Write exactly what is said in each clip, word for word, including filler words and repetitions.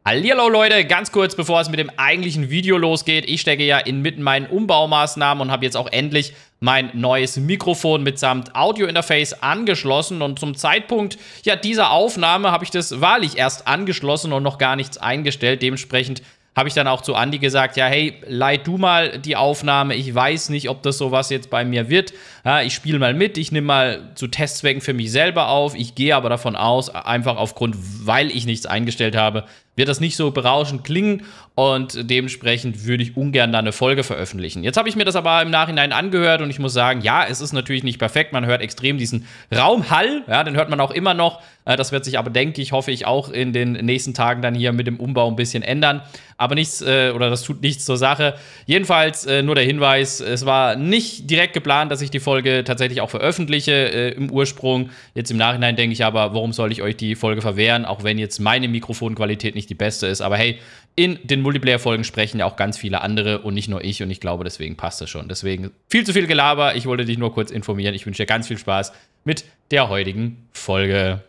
Hallihallo Leute, ganz kurz bevor es mit dem eigentlichen Video losgeht. Ich stecke ja inmitten meinen Umbaumaßnahmen und habe jetzt auch endlich mein neues Mikrofon mitsamt Audio-Interface angeschlossen. Und zum Zeitpunkt ja, dieser Aufnahme habe ich das wahrlich erst angeschlossen und noch gar nichts eingestellt. Dementsprechend habe ich dann auch zu Andi gesagt, ja hey, leih du mal die Aufnahme. Ich weiß nicht, ob das sowas jetzt bei mir wird. Ja, ich spiele mal mit, ich nehme mal zu Testzwecken für mich selber auf. Ich gehe aber davon aus, einfach aufgrund, weil ich nichts eingestellt habe, wird das nicht so berauschend klingen und dementsprechend würde ich ungern da eine Folge veröffentlichen. Jetzt habe ich mir das aber im Nachhinein angehört und ich muss sagen, ja, es ist natürlich nicht perfekt. Man hört extrem diesen Raumhall, ja, den hört man auch immer noch. Das wird sich aber, denke ich, hoffe ich, auch in den nächsten Tagen dann hier mit dem Umbau ein bisschen ändern. Aber nichts, äh, oder das tut nichts zur Sache. Jedenfalls äh, nur der Hinweis, es war nicht direkt geplant, dass ich die Folge tatsächlich auch veröffentliche äh, im Ursprung. Jetzt im Nachhinein denke ich aber, warum soll ich euch die Folge verwehren, auch wenn jetzt meine Mikrofonqualität nicht die beste ist. Aber hey, in den Multiplayer-Folgen sprechen ja auch ganz viele andere und nicht nur ich. Und ich glaube, deswegen passt das schon. Deswegen viel zu viel Gelaber. Ich wollte dich nur kurz informieren. Ich wünsche dir ganz viel Spaß mit der heutigen Folge.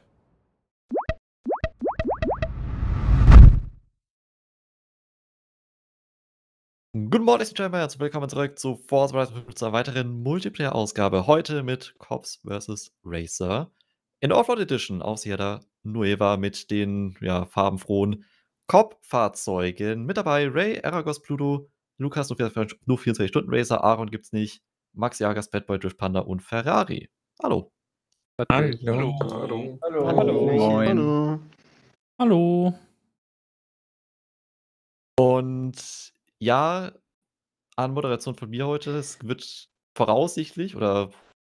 Guten Morgen, ich bin herzlich willkommen zurück zu Forza Horizon zur weiteren Multiplayer-Ausgabe. Heute mit Cops versus. Racer in der Offroad Edition auf Sierra Nueva mit den ja, farbenfrohen Cop-Fahrzeugen. Mit dabei Ray, Aragos, Pluto, Lukas, nur vierundzwanzig Stunden Racer, Aaron gibt's nicht, Max Jagas, Bad Boy, Drift Panda und Ferrari. Hallo. Hallo. Hallo. Hallo. Hallo. Hallo. Moin. Hallo. Hallo. Und ja, an Moderation von mir heute, es wird voraussichtlich oder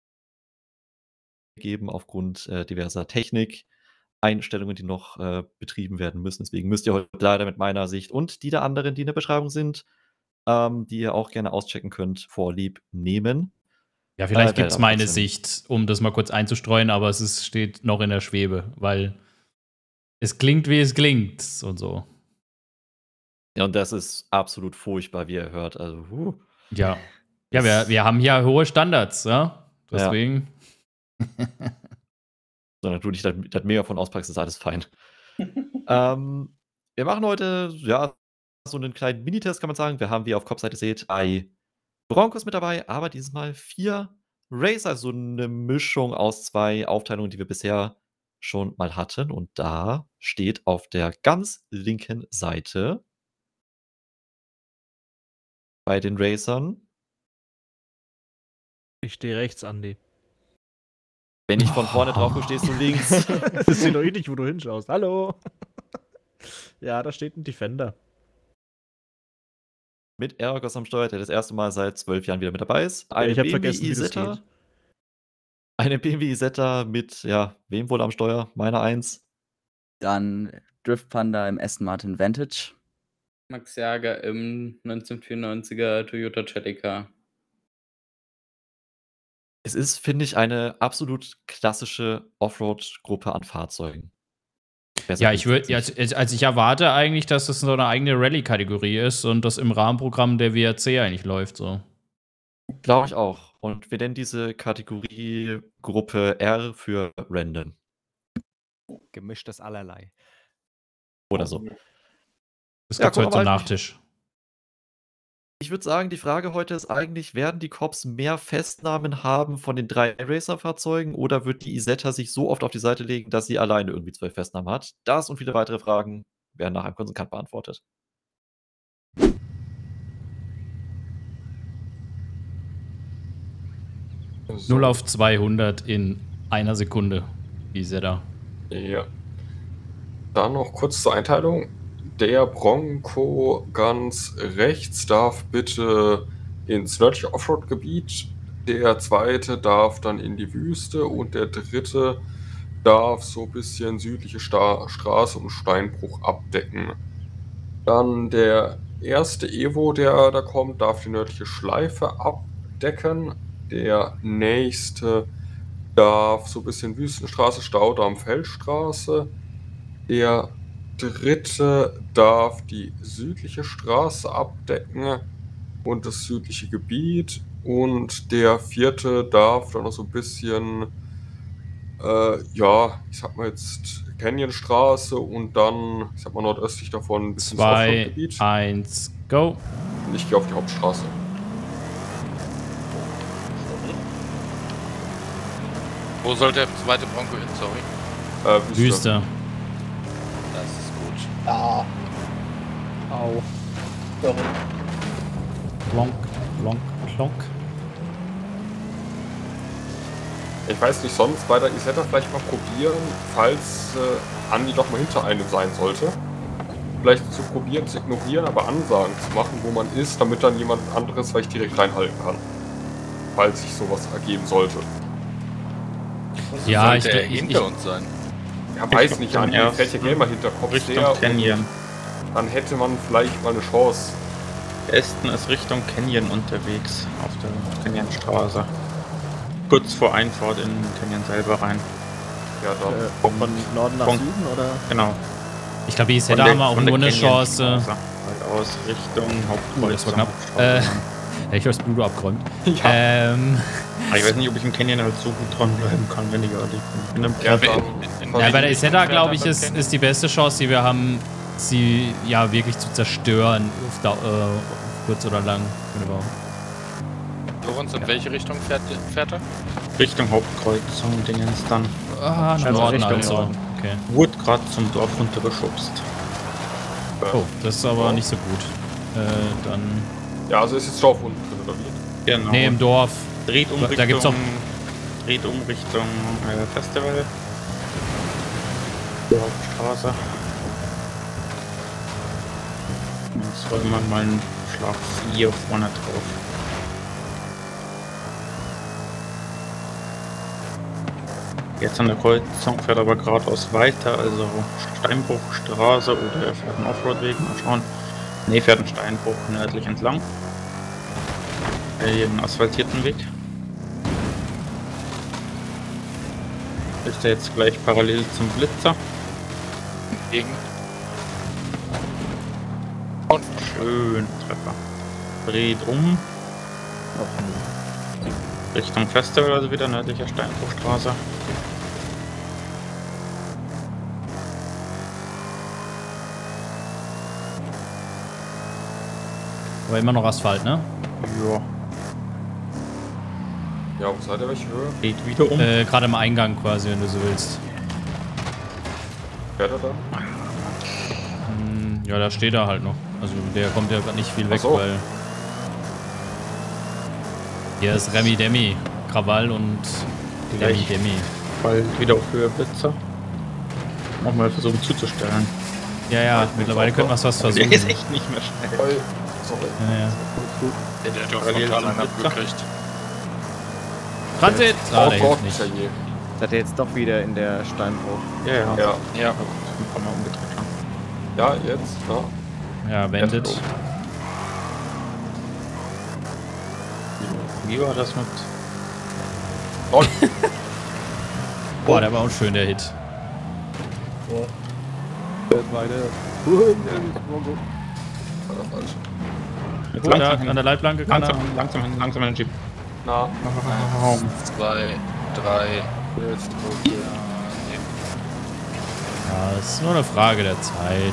geben aufgrund äh, diverser Technik-Einstellungen, die noch äh, betrieben werden müssen. Deswegen müsst ihr heute leider mit meiner Sicht und die der anderen, die in der Beschreibung sind, ähm, die ihr auch gerne auschecken könnt, vorlieb nehmen. Ja, vielleicht Äh, gibt es aber meine trotzdem. Sicht, um das mal kurz einzustreuen, aber es ist, steht noch in der Schwebe, weil es klingt, wie es klingt und so. Ja, und das ist absolut furchtbar, wie ihr hört. Also, uh, Ja, ja wir, wir haben hier hohe Standards, ja? Deswegen. sondern du dich das, das mega von auspackst, ist alles fein. ähm, wir machen heute, ja, so einen kleinen Minitest, kann man sagen. Wir haben, wie ihr auf Kopfseite seht, drei Broncos mit dabei, aber dieses Mal vier Racer, also eine Mischung aus zwei Aufteilungen, die wir bisher schon mal hatten. Und da steht auf der ganz linken Seite bei den Racern. Ich stehe rechts, Andi. Wenn ich von vorne drauf gucke, stehst du links. Das ist doch eh nicht, wo du hinschaust. Hallo. Ja, da steht ein Defender. Mit Aragos am Steuer, der das erste Mal seit zwölf Jahren wieder mit dabei ist. Ja, Eine ich habe B M W vergessen, wie das Isetta. geht. Eine B M W Isetta mit, ja, wem wohl am Steuer? Meiner eins. Dann Drift Panda im Aston Martin Vantage. Max Jager im neunzehnhundertvierundneunziger Toyota Celica. Es ist, finde ich, eine absolut klassische Offroad-Gruppe an Fahrzeugen. Besser Ja, ich geht's würde, nicht. also, also ich erwarte eigentlich, dass das so eine eigene Rallye-Kategorie ist und das im Rahmenprogramm der W R C eigentlich läuft, so. Glaube ich auch. Und wir nennen diese Kategorie Gruppe R für Random. Gemischtes Allerlei. Oder so. Das Ja, gibt's guck heute zum mal, Nachtisch. Ich würde sagen, die Frage heute ist eigentlich, werden die Cops mehr Festnahmen haben von den drei Racer-Fahrzeugen oder wird die Isetta sich so oft auf die Seite legen, dass sie alleine irgendwie zwei Festnahmen hat? Das und viele weitere Fragen werden nach einem kurzen Cut beantwortet. null auf zweihundert in einer Sekunde, die Isetta. Ja. Dann noch kurz zur Einteilung. Der Bronco ganz rechts darf bitte ins nördliche Offroad-Gebiet. Der zweite darf dann in die Wüste und der dritte darf so ein bisschen südliche Sta Straße und Steinbruch abdecken. Dann der erste Evo, der da kommt, darf die nördliche Schleife abdecken. Der nächste darf so ein bisschen Wüstenstraße, Staudamm, Feldstraße. Der dritte darf die südliche Straße abdecken und das südliche Gebiet. Und der vierte darf dann noch so ein bisschen, äh, ja, ich sag mal jetzt Canyonstraße und dann, ich sag mal, nordöstlich davon ein bisschen ins zwei, Offroad-Gebiet. eins, go. Und ich gehe auf die Hauptstraße. Wo soll der zweite Bronco hin, sorry? Äh, Wüste. Wüste. Das ist gut. Ah, Au. sorry. Klonk, klonk, klonk. Ich weiß nicht, sonst bei der Isetta vielleicht mal probieren, falls äh, Andi doch mal hinter einem sein sollte. Vielleicht zu probieren, zu ignorieren, aber Ansagen zu machen, wo man ist, damit dann jemand anderes vielleicht direkt reinhalten kann. Falls sich sowas ergeben sollte. Ja, ich, Sollte er ich, hinter ich, uns sein. Ja, weiß glaub, nicht, dann Andi erst fährt ja gerne mal hinter Kopf Richtung her und Canyon. dann hätte man vielleicht mal eine Chance. Esten ist Richtung Canyon unterwegs, auf der Canyonstraße. Kurz vor Einfahrt in den Canyon selber rein. Ja, dann. Äh, von Norden nach Von- Süden oder? Genau. ich glaube, die Von Setter der- haben wir auch von nur der eine Chance. Canyonstraße Halt aus Richtung Oh, das war Hauptkreuz. knapp. Äh, Hätte ich das Bluto abgeräumt. Ähm, Ich weiß nicht, ob ich im Canyon halt so gut dran bleiben kann, wenn die gerade in einem Ja, Treffer- dann- ja, bei der Isetta, glaube ich, ist, ist die beste Chance, die wir haben, sie ja wirklich zu zerstören, auf, Dau- äh, auf kurz oder lang. Genau. Lorenz, in welche Richtung fährt, fährt er? Richtung Hauptkreuzung Dingens dann. Ah, nach Also Norden Richtung also. Norden. Okay. Wurde gerade zum Dorf runtergeschubst. Oh, das ist aber nicht so gut. Äh, dann. Ja, also ist jetzt Dorf unten drin, oder wie? Genau. Nee, im Dorf. Dreht um Da Richtung, gibt's auch- dreht um Richtung äh, Festival. Die Hauptstraße. Jetzt rollen wir mal einen Schlag vier vorne drauf. Jetzt an der Kreuzung fährt aber geradeaus weiter, also Steinbruchstraße oder er fährt einen Offroad-Weg, mal schauen. Ne, fährt einen Steinbruch nördlich entlang. Den asphaltierten Weg. Ist er jetzt gleich parallel zum Blitzer. Gegen. Und schön Treffer. Dreht um. Richtung Festival, also wieder nördlicher Steinbruchstraße. Aber immer noch Asphalt, ne? Ja, Ja, wo seid ihr? Welche Höhe? dreht wieder um. Äh, gerade im Eingang quasi, wenn du so willst. Fährt er da? Hm, ja, da steht er halt noch. Also der kommt ja grad nicht viel weg, Ach so. weil. Hier ist Remi Demi. Krawall und Demi Gleich. Demi. Bald wieder auf Höhe Blitzer. Nochmal versuchen zuzustellen. Ja, ja, mittlerweile können wir es was Der versuchen. ist echt nicht mehr schnell. Voll. Sorry. Ja, ja. Der, der hat doch Parallel frontal zum einen Blitzer. abgekriegt. Transit! Ah, Oh der Gott, hilft nicht. ja je. Seid ihr jetzt doch wieder in der Steinbruch? Ja, ja. Ja, Ja. Ein paar Mal umgedreht schon. ja, jetzt. Ja. Ja, wendet. Jetzt Wie war das mit? Lol. Boah, der war auch schön, der Hit. War das falsch. Jetzt Oh, da, langsam, an hin, der Leitplanke kann er. langsam, langsam, hin, langsam in den Jeep. Na, Eins, Zwei, drei. jetzt. Ja, es ist nur eine Frage der Zeit.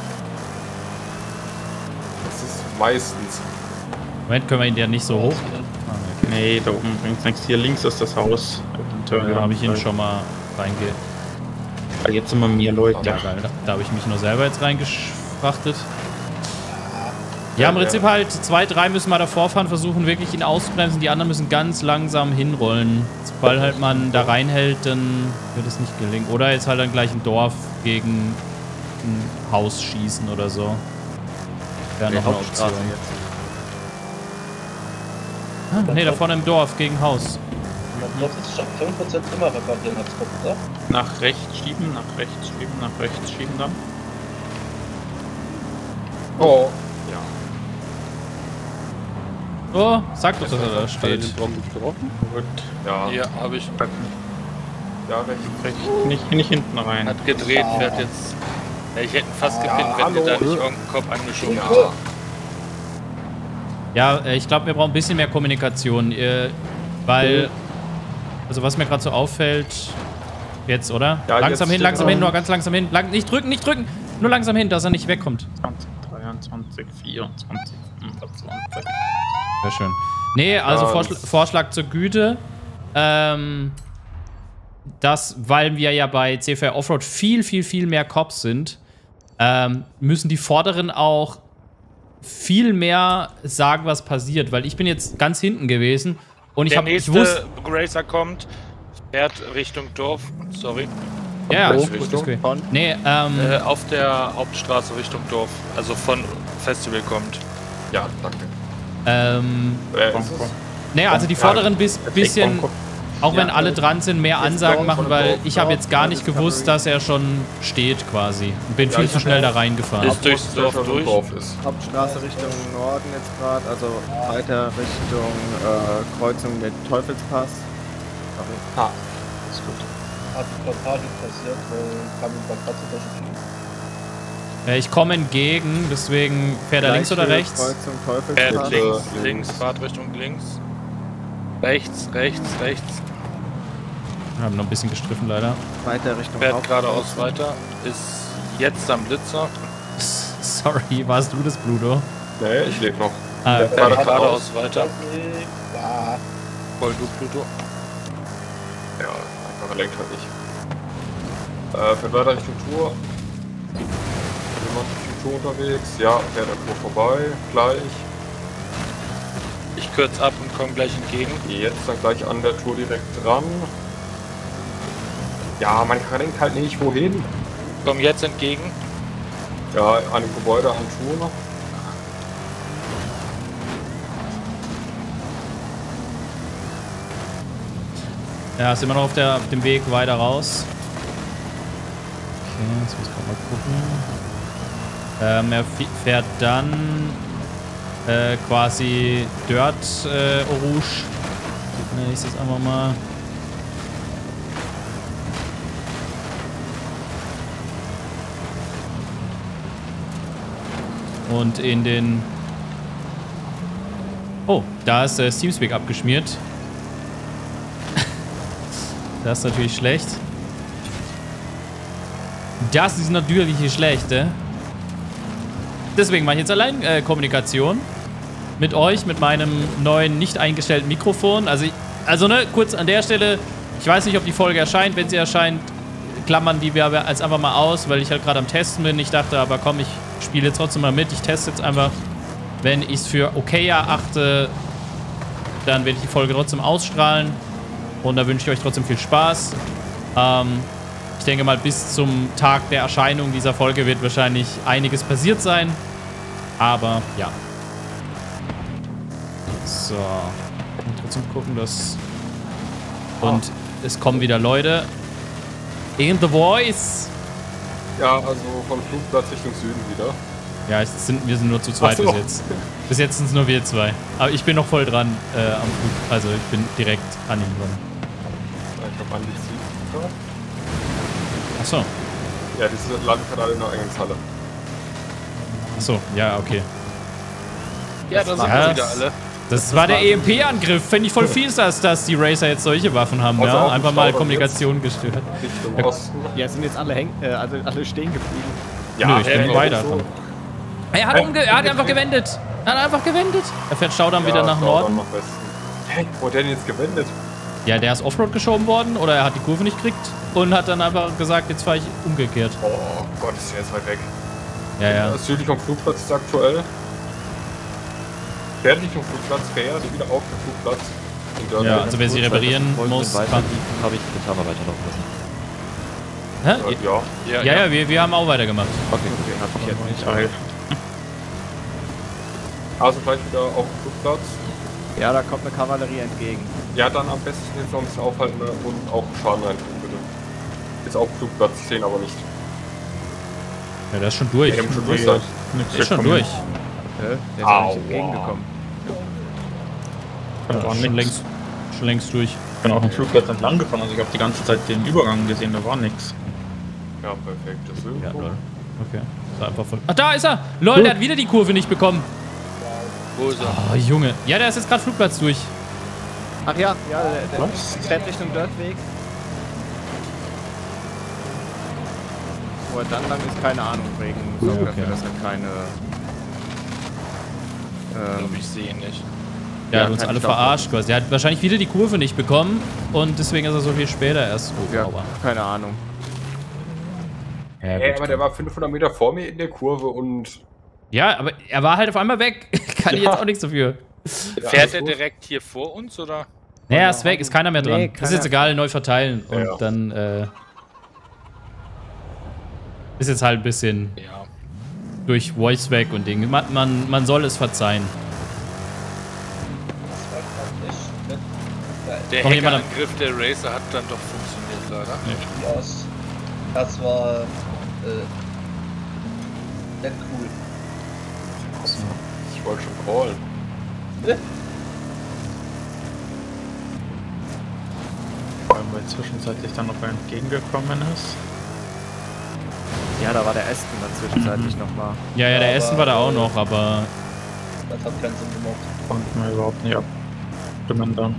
Das ist meistens. Moment, können wir ihn ja nicht so hoch. Ah, okay. Nee, da oben bringt nichts. Hier links ist das Haus. Eventuell Da habe ich ihn Weil- schon mal reinge... weil Jetzt sind wir mehr Leute. Ja, geil. Da, da habe ich mich nur selber jetzt reingefrachtet. Ja, im Ja, Prinzip halt zwei, drei müssen wir davor fahren, versuchen wirklich ihn auszubremsen. Die anderen müssen ganz langsam hinrollen. Sobald halt man da reinhält, dann wird es nicht gelingen. Oder jetzt halt dann gleich im Dorf gegen ein Haus schießen oder so. Wäre noch eine Option. Ah, nee, da vorne im Dorf gegen Haus. Das ist schon fünf Prozent immer reparieren als Kopf, oder? Nach rechts schieben, nach rechts schieben, nach rechts schieben dann. Oh. Oh, sag doch, dass er da steht. Gut. Ja, Hier habe ich. ja, recht. Rechts, nicht, nicht hinten rein. Hat gedreht, fährt jetzt. Ja, ich hätte ihn fast gepinnt, wenn hallo. mir da nicht irgendein Kopf angeschoben Ja. hätte. Ja, äh, ich glaube, wir brauchen ein bisschen mehr Kommunikation, äh, weil, also was mir gerade so auffällt, Jetzt, oder? Ja, langsam jetzt hin, langsam steht hin, er. nur ganz langsam hin. Lang, nicht drücken, nicht drücken. Nur langsam hin, dass er nicht wegkommt. zwanzig, dreiundzwanzig, vierundzwanzig, fünfundzwanzig. Sehr schön. Nee, also Ja, Vorschl Vorschlag zur Güte. Ähm, dass, weil wir ja bei C F R Offroad viel, viel, viel mehr Cops sind, ähm, müssen die Vorderen auch viel mehr sagen, was passiert. Weil ich bin jetzt ganz hinten gewesen und ich Der habe ich nächste wusste. Racer kommt, fährt Richtung Dorf. Sorry. Ja, Wo? ist gut, ist gut. Von? Nee, ähm. Äh, auf der Hauptstraße Richtung Dorf. Also von Festival kommt. Ja, danke. ähm Wer ist es? nee, also die Ja, Vorderen bis bisschen. Bronco. Auch wenn Ja, alle äh, dran sind, mehr jetzt Ansagen Dorf machen, oder weil Dorf, ich habe Dorf, jetzt gar ja, nicht Discovery. gewusst, dass er schon steht quasi. Und bin Ja, viel ich zu hab schnell ja- da reingefahren. Ist durchs Der Dorf schon im durch. Dorf ist. Hauptstraße Richtung Norden jetzt gerade, also weiter Richtung äh, Kreuzung mit Teufelspass. Sorry. Ah, Ist gut. Hat die Passage passiert, weil kam über Katze durch. Äh, ich komme entgegen, deswegen fährt er links oder Gleiche rechts? Kreuzung Fährt Teufelspass. links, links. links, fahrt Richtung links. Rechts, rechts, rechts. Wir haben noch ein bisschen gestriffen leider. Weiter Richtung Fährt Hauptstraße. geradeaus weiter. Ist jetzt am Blitzer. Sorry, warst du das, Bluto? nee, ich lebe noch. Ah, Der okay. fährt Fährt geradeaus weiter. Ja, Voll gut, Pluto. Ja, einfach lenkt halt nicht. Äh, fährt weiter Richtung Tour. Jemand Richtung Tour unterwegs. Ja, fährt an Tour vorbei. Gleich. Ich kürze ab und komme gleich entgegen. Jetzt dann gleich an der Tour direkt dran. Ja, man lenkt halt nicht wohin. Komm jetzt entgegen. Ja, an dem Gebäude an Tour. Ja, ist immer noch auf, der, auf dem Weg weiter raus. Okay, jetzt muss ich gerade mal gucken. Ähm, er fi- fährt dann äh, quasi Dirt äh, Rouge. Nenne ich das einfach mal. Und in den... Oh, da ist äh, Steamspeak abgeschmiert. Das ist natürlich schlecht. Das ist natürlich schlecht, äh? Deswegen mache ich jetzt allein äh, Kommunikation. Mit euch, mit meinem neuen, nicht eingestellten Mikrofon. Also, ich, also ne, kurz an der Stelle. Ich weiß nicht, ob die Folge erscheint. Wenn sie erscheint, klammern die wir als einfach mal aus, weil ich halt gerade am Testen bin. Ich dachte aber, komm, ich spiele jetzt trotzdem mal mit. Ich teste jetzt einfach. Wenn ich es für okay erachte, dann werde ich die Folge trotzdem ausstrahlen. Und da wünsche ich euch trotzdem viel Spaß. Ähm, ich denke mal, bis zum Tag der Erscheinung dieser Folge wird wahrscheinlich einiges passiert sein. Aber ja. So. Und trotzdem gucken, dass... Und es kommen wieder Leute. In the voice. Ja, also vom Flugplatz Richtung Süden wieder. Ja, es sind, wir sind nur zu zweit Ach so. bis jetzt. Bis jetzt sind es nur wir zwei. Aber ich bin noch voll dran äh, am Flug. Also ich bin direkt an ihm dran. Ich hab angezielt. Achso. Ja, diese landen gerade alle in der Eingangshalle. Achso, ja, okay. Ja, da sind Ja, wir wieder alle. Das war der E M P-Angriff. Fände ich voll fies, dass, dass die Racer jetzt solche Waffen haben. Also Ja? auch Einfach im mal Staudamm Kommunikation gestört. Richtung Ja. Osten. Ja, sind jetzt alle, häng äh, also alle stehen geblieben. Nö, ich bin ja, weiter. so. Er hat, umge er hat einfach gewendet. Er hat einfach gewendet. Er fährt Staudamm wieder nach Staudamm Norden. nach Westen. Hä, wo hat der denn jetzt gewendet? Ja, der ist Offroad geschoben worden oder er hat die Kurve nicht gekriegt und hat dann einfach gesagt, jetzt fahre ich umgekehrt. Oh Gott, ist der jetzt weit weg. Ja, ja. Südlich vom Flugplatz ist aktuell. Fertig vom Flugplatz, fährt wieder auf den Flugplatz. In Dörrn. Ja, also wer sie reparieren Folgen muss, weiter, kann- die habe ich den Timer weiterlaufen lassen. Hä? Äh, ja. Ja, ja, wir, wir haben auch weitergemacht. Okay, okay, hab ich jetzt nicht. Teil. Also gleich wieder auf dem Flugplatz. Ja, da kommt eine Kavallerie entgegen. Ja, dann am besten jetzt noch ein bisschen aufhalten und auch Schaden reintun, bitte. Jetzt auf dem Flugplatz, ich sehen aber nicht. Ja, der ist schon durch. Wir haben schon durch sein. Der ist schon durch. Hä? Der ist Au, ja nicht entgegengekommen. Da Ja, war schon, nix. längst, schon längst durch. Ich bin auch am Flugplatz entlang gefahren, also ich habe die ganze Zeit den Übergang gesehen, da war nix. Ja, perfekt. Das ist Ja, irgendwo. lol. Okay. Ist einfach voll. Ach, da ist er! Lol, der hat wieder die Kurve nicht bekommen. Wo ist er? Oh, Junge. Ja, der ist jetzt gerade Flugplatz durch. Ach ja, ja, der, der fährt Richtung Dirtweg. Wo er dann lang ist, keine Ahnung. Regen sorgt dafür, dass er keine... Ich glaube, Ähm, ich sehe ihn nicht. Der Ja, hat uns kein alle Stau. verarscht quasi. Der hat wahrscheinlich wieder die Kurve nicht bekommen und deswegen ist er so viel später erst hoch. ja, Aber, keine Ahnung. ja, Ey, gut. aber der war fünfhundert Meter vor mir in der Kurve und... ja, aber er war halt auf einmal weg. Kann ich Ja. jetzt auch nichts dafür. Ja, Fährt alles er gut. direkt hier vor uns, oder? Naja, er ist weg, ist keiner mehr dran. Nee, ist keiner. jetzt egal, neu verteilen. Und Ja. dann, äh. Ist jetzt halt ein bisschen Ja. durch Voice weg und Ding. Man, man, man soll es verzeihen. Das war grad echt nett. Geil. Der Kommt jemand am- Hackerangriff der Racer hat dann doch funktioniert, leider. Ja, es- das war äh, nett cool. Ich wollte schon callen. Vor allem, weil zwischenzeitlich dann noch wer entgegengekommen ist. Ja, da war der Aston dann zwischenzeitlich Mhm. nochmal. Ja, ja, der Aber, Essen war da auch äh, noch, aber. Das hat keinen Sinn gemacht. Konnten wir überhaupt nicht abstimmen dann.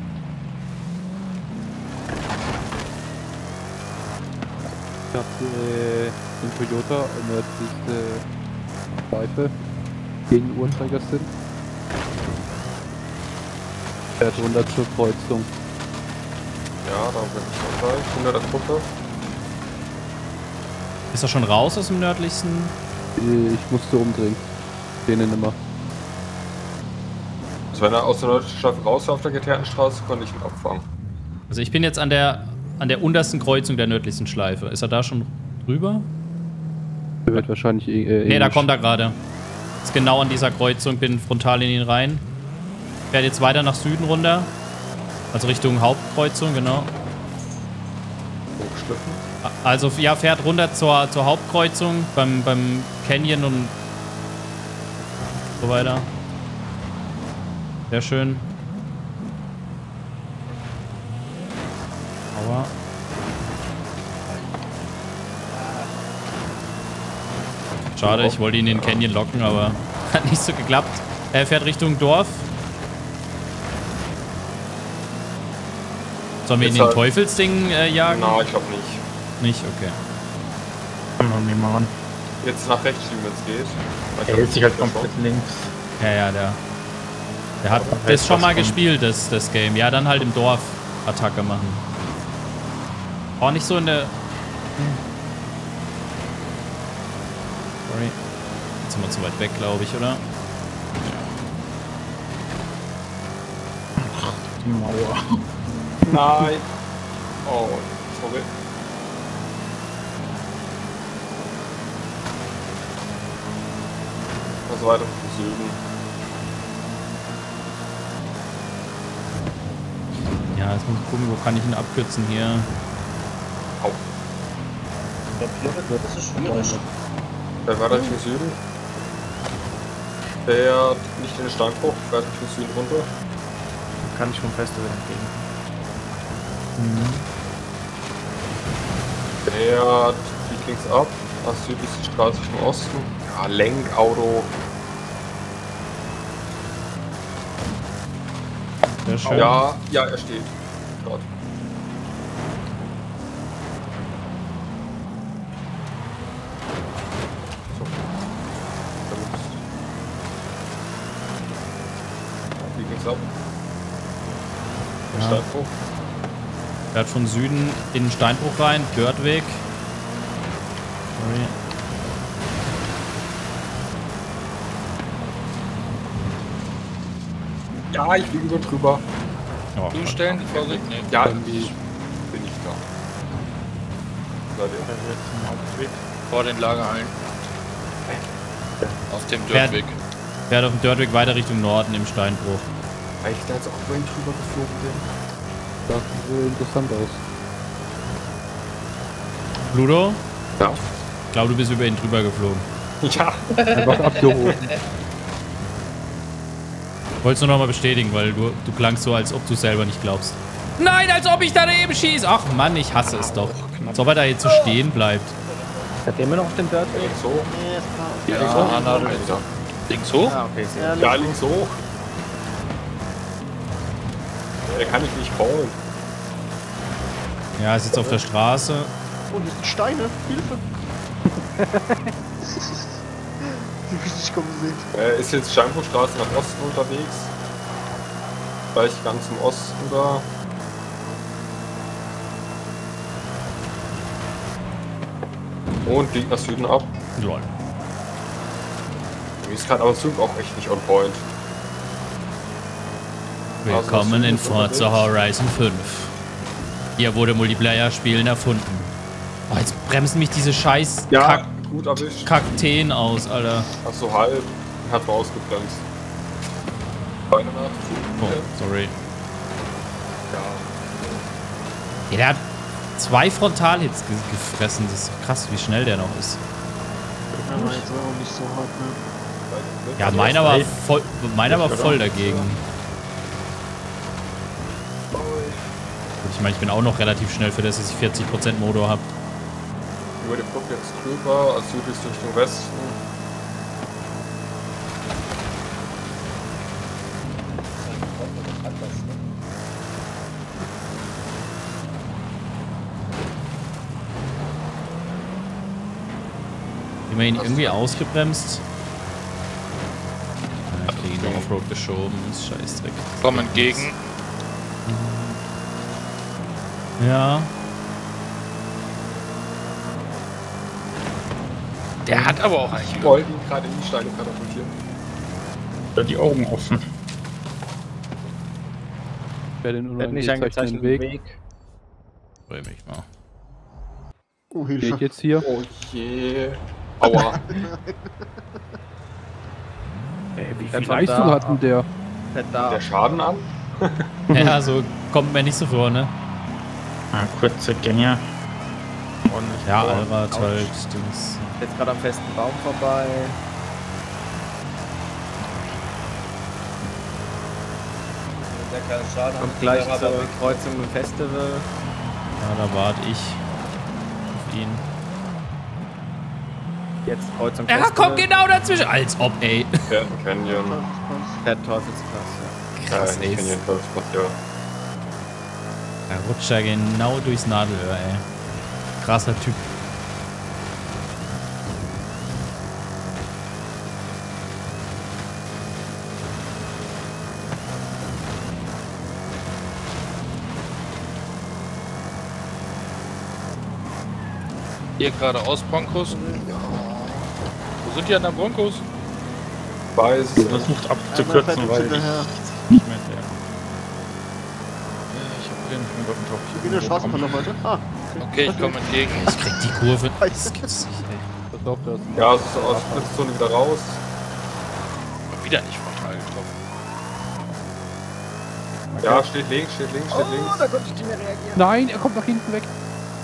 Ich habe äh, den Toyota nördlichste Schleife gegen Uhrenträger sind. Fährt runter zur Kreuzung. Ja, da bin ich dabei. hunderter Gruppe. Ist er schon raus aus dem nördlichsten? Äh, Ich musste umdrehen. Den immer. Also wenn er aus der nördlichen Staffel raus war auf der geteerten Straße, konnte ich ihn abfangen. Also ich bin jetzt an der an der untersten Kreuzung der nördlichsten Schleife. Ist er da schon drüber? Der wird wahrscheinlich eh. Äh, Ne, da ähnlich. kommt er gerade. Ist genau an dieser Kreuzung, bin frontal in ihn rein. Fährt jetzt weiter nach Süden runter. Also Richtung Hauptkreuzung, genau. Hochschliffen. Also ja, fährt runter zur, zur Hauptkreuzung beim, beim Canyon und so weiter. Sehr schön. Aua. Schade, ich wollte ihn in den Canyon locken, aber hat nicht so geklappt. Er fährt Richtung Dorf. Sollen wir ihn in Jetzt den halt- Teufelsding äh, jagen? Na, ich glaube nicht. Nicht? Okay. Kann man nicht machen. Jetzt nach rechts schieben, wenn es geht. Weil ich Er hab hält sich halt nicht mehr komplett links. Ja, ja, der. Der hat Aber das weiß, schon was mal kommt. gespielt, das, das Game. Ja, dann halt im Dorf Attacke machen. Auch nicht so in der. Sorry. Jetzt sind wir zu weit weg, glaube ich, oder? Die Mauer. Nein. Oh, sorry. Also weiter zum Süden. Ja, jetzt muss ich gucken, wo kann ich ihn abkürzen hier. Au. Ich glaube, hier wird das ist schwierig. Der weiter Richtung Süden. Fährt nicht in den Steinbruch, fährt Richtung Süden runter. Kann ich vom Festival entgegen. Fährt fliegt links ab. Nach südlichste Straße Richtung Osten. Ja, Lenkauto. Sehr schön. Ja, ja, er steht. Dort. So. Verlust. Fliegt links ab. Ja. Steinbruch. Fährt von Süden in den Steinbruch rein, Dirtweg. Sorry. Ja, ich fliege über drüber. Oh, Umstellen, Vorsicht, nee. Ja, Dann ich die- bin ich da. Seid ihr? Der wird zum Hauptweg. Vor den Lagerhallen. Auf dem Wer- Dirtweg. fährt auf dem Dirtweg weiter Richtung Norden im Steinbruch. Weil ich da jetzt auch über ihn drüber geflogen bin. Das sieht äh, interessant aus. Pluto? Ja. Ich glaube, du bist über ihn drüber geflogen. Ja. Einfach abgehoben. Wolltest du noch mal bestätigen, weil du, du klangst so, als ob du selber nicht glaubst. Nein, als ob ich daneben schieße! Ach Mann, ich hasse es doch. Als ob er da jetzt so stehen bleibt. Seid ihr immer noch auf dem Dirtweg? Links hoch. Ja, Links ah, hoch. na, Alter. links hoch? Ah, okay, sehr Ja, links hoch. Der kann ich nicht callen. Ja, ist jetzt auf der Straße. Und es sind Steine, Hilfe! Richtig kommen sehen. Er ist jetzt Steinbruchstraße nach Osten unterwegs. Gleich ganz im Osten da. Und biegt nach Süden ab. Lol. Mir ist gerade aber Zug auch echt nicht on point. Willkommen Also, in ist Forza unterwegs. Horizon fünf. Hier wurde Multiplayer-Spielen erfunden. Oh, jetzt bremsen mich diese scheiß Ja, Kack gut erwischt. Kakteen aus, Alter. Ach so, halb. Hat mal ausgebremst. Beine nach. Oh, sorry. Ja. Ja, der hat zwei Frontalhits ge gefressen. Das ist krass, wie schnell der noch ist. Ja, aber jetzt auch nicht so hart, ne? Ja, meiner war voll, meiner war voll dagegen. Ich meine, ich bin auch noch relativ schnell für das, dass ich vierzig Prozent Motor habe. Über den Brück jetzt drüber, also südlich Richtung Westen. Immerhin irgendwie ausgebremst. Ja, ich kriege ihn Offroad geschoben, ist Scheißdreck. Komm entgegen. Ja. Der hat aber auch Ich wollte ihn gerade in die Steine katapultieren. Da die Augen offen. Wer den Wird nicht unangezeichneten angezeichneten Weg. Weg. Freue mich mal. Oh, Hilfe. Geht jetzt hier. Oh je. Aua. Ey, wie Der viel von Leistung da. hat denn der? Fährt da. Der Schaden an? Ja, so kommt mir nicht so vor, ne? Ah, kurze Gänge. Und Ja, Oh, Allrad ouch. halt, Dings. Jetzt gerade am festen Baum vorbei. Der keinen Schaden hat, Und gleich der zur aber weg. Kreuzung im Festival. Ja, da warte ich auf ihn. Jetzt Kreuzung Er Festival. kommt genau dazwischen. Als ob, ey. Fährt Canyon. Der Teufelspass, ja. Krass, ja, ey. nicht Canyon, Teufelspass, ja. Da rutscht er genau durchs Nadelöhr, ey. Krasser Typ. Hier geradeaus Broncos. Wo sind die anderen Broncos? Weiß es nicht. versucht Einmal abzukürzen, fährt uns weil hinterher. ich nicht mehr der. Ja, ich hab den auf dem Top. Wie viele Straßenverlauf heute? Ah, Okay, ich komme entgegen. Ich krieg die Kurve. Das gibt's nicht, ey. Was glaubt das? Ja, es ist aus der Splitzzone wieder raus. Wieder nicht frontal getroffen. Ja, steht links, steht links, steht links. Oh, da konnte ich nicht mehr reagieren. Nein, er kommt nach hinten weg.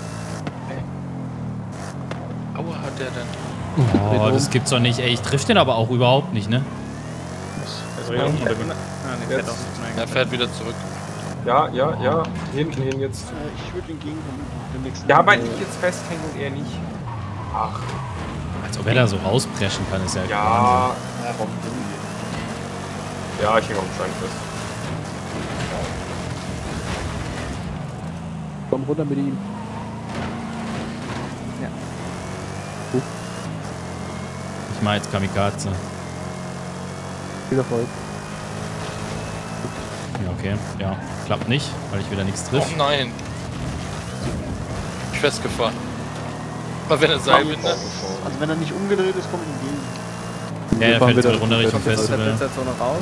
Aua, hat der denn? Oh, das gibt's doch nicht, ey. Ich triff den aber auch überhaupt nicht, ne? Also, ja, oder mit- Ah, ne, fährt Jetzt. auch nicht mehr. Er fährt wieder zurück. Ja, ja, ja. Hinten hin jetzt. äh, ich würde entgegenkommen. Den nächsten Ja, weil Mal. ich jetzt festhänge und er nicht. Ach, Als ob er da so rauspreschen kann, ist ja, ja. Ja, komm, Ja, ich hänge am Stein fest. Komm runter mit ihm. Ich mach jetzt Kamikaze. Viel Erfolg. Ja, okay. Ja, klappt nicht, weil ich wieder nichts Oh triff. nein. Ich festgefahren. Mal wenn er Seilwinde. Also wenn er nicht umgedreht ist, kommt ihm entgegen. Ja, er fahren fällt wieder wieder runter Richtung Kommt jetzt aus der Festival. Blitzerzone raus.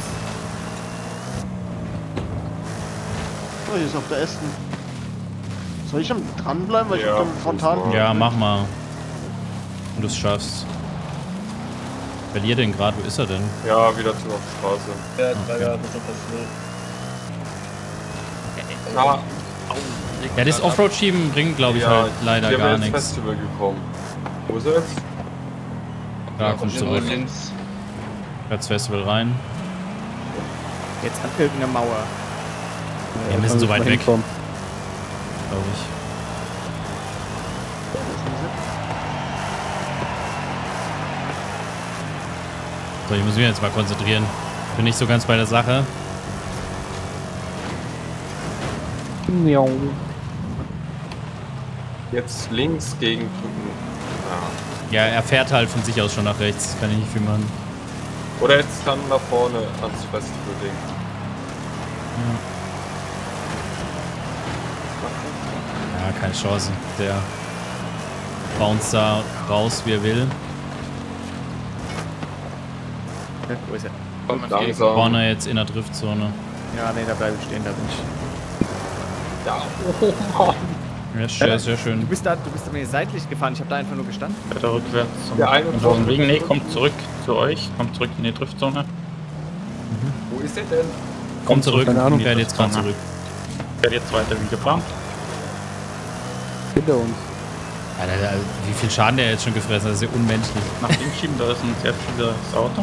Oh, hier ist auf der Esten. Soll ich am dranbleiben, weil ich Ja, auf dem Frontal... muss man. Ja, mach mal. Wenn du es schaffst. Verlier den gerade, wo ist er denn? Ja, wieder zurück auf die Straße. der Okay. Träger ist auf das Null. Na, Ja, das Offroad-Schieben bringt, glaube ich, ja, halt leider wir gar sind ins nichts. Festival gekommen. Wo ist er jetzt? Da kommt zurück. Links. Ins Festival rein. Jetzt an irgendeiner Mauer. Wir müssen so weit weg, glaube Kommen. ich. So, ich muss mich jetzt mal konzentrieren. Bin nicht so ganz bei der Sache. Ja. Jetzt links gegen drücken. Ja. Ja, er fährt halt von sich aus schon nach rechts. Kann ich nicht viel machen. Oder jetzt kann nach vorne ans Festival-Ding. Ja. Ja, keine Chance. Der bounce da raus, wie er will. Wo ist er? Komm, Langsam. Vorne jetzt in der Driftzone. Ja, nee, da bleibe ich stehen, da bin ich. Ja, oh Mann. Ja, sehr, sehr Du schön. bist da, du bist mir seitlich gefahren, ich habe da einfach nur gestanden. Weiter rückwärts zum Der eine unteren Wegen. Nee, kommt zurück zu euch. Kommt zurück in die Driftzone. Wo ist der denn? Kommt zurück. Keine Ahnung. Fährt jetzt gerade zurück. Fährt jetzt weiter wie geplant. Hinter uns. Alter, wie viel Schaden der jetzt schon gefressen hat, das ist ja unmenschlich. Nach links schieben, da ist ein sehr vieles Auto.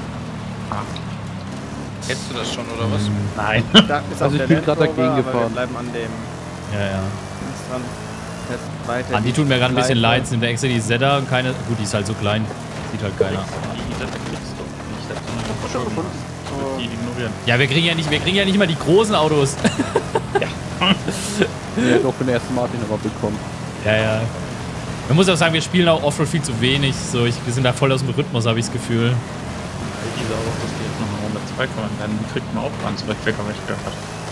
Kennst du das schon, oder was? Nein. Da ist Also auch ich der bin gerade Land Rover, dagegen aber gefahren. Wir bleiben an dem Ja, ja. links dran. Fährt weiter. Ah, die tut mir gerade ein bisschen Schleife. leid. Nimmt der extra die Zeta und keine. Gut, die ist halt so klein. Sieht halt keiner. Die Zeta kriegst du nicht dazu. Hab schon gefunden. So. Die ignorieren. Ja, wir kriegen ja nicht, wir kriegen ja nicht mal die großen Autos. Der hat auch den ersten Martin aber bekommen. Ja, ja. Man muss auch sagen, wir spielen auch Offroad viel zu wenig. So, ich, wir sind da voll aus dem Rhythmus, habe ich das Gefühl. All diese Autos, die jetzt noch eine Runde zwei kommen, dann kriegt man auch ganz weg, weg, habe ich gehört.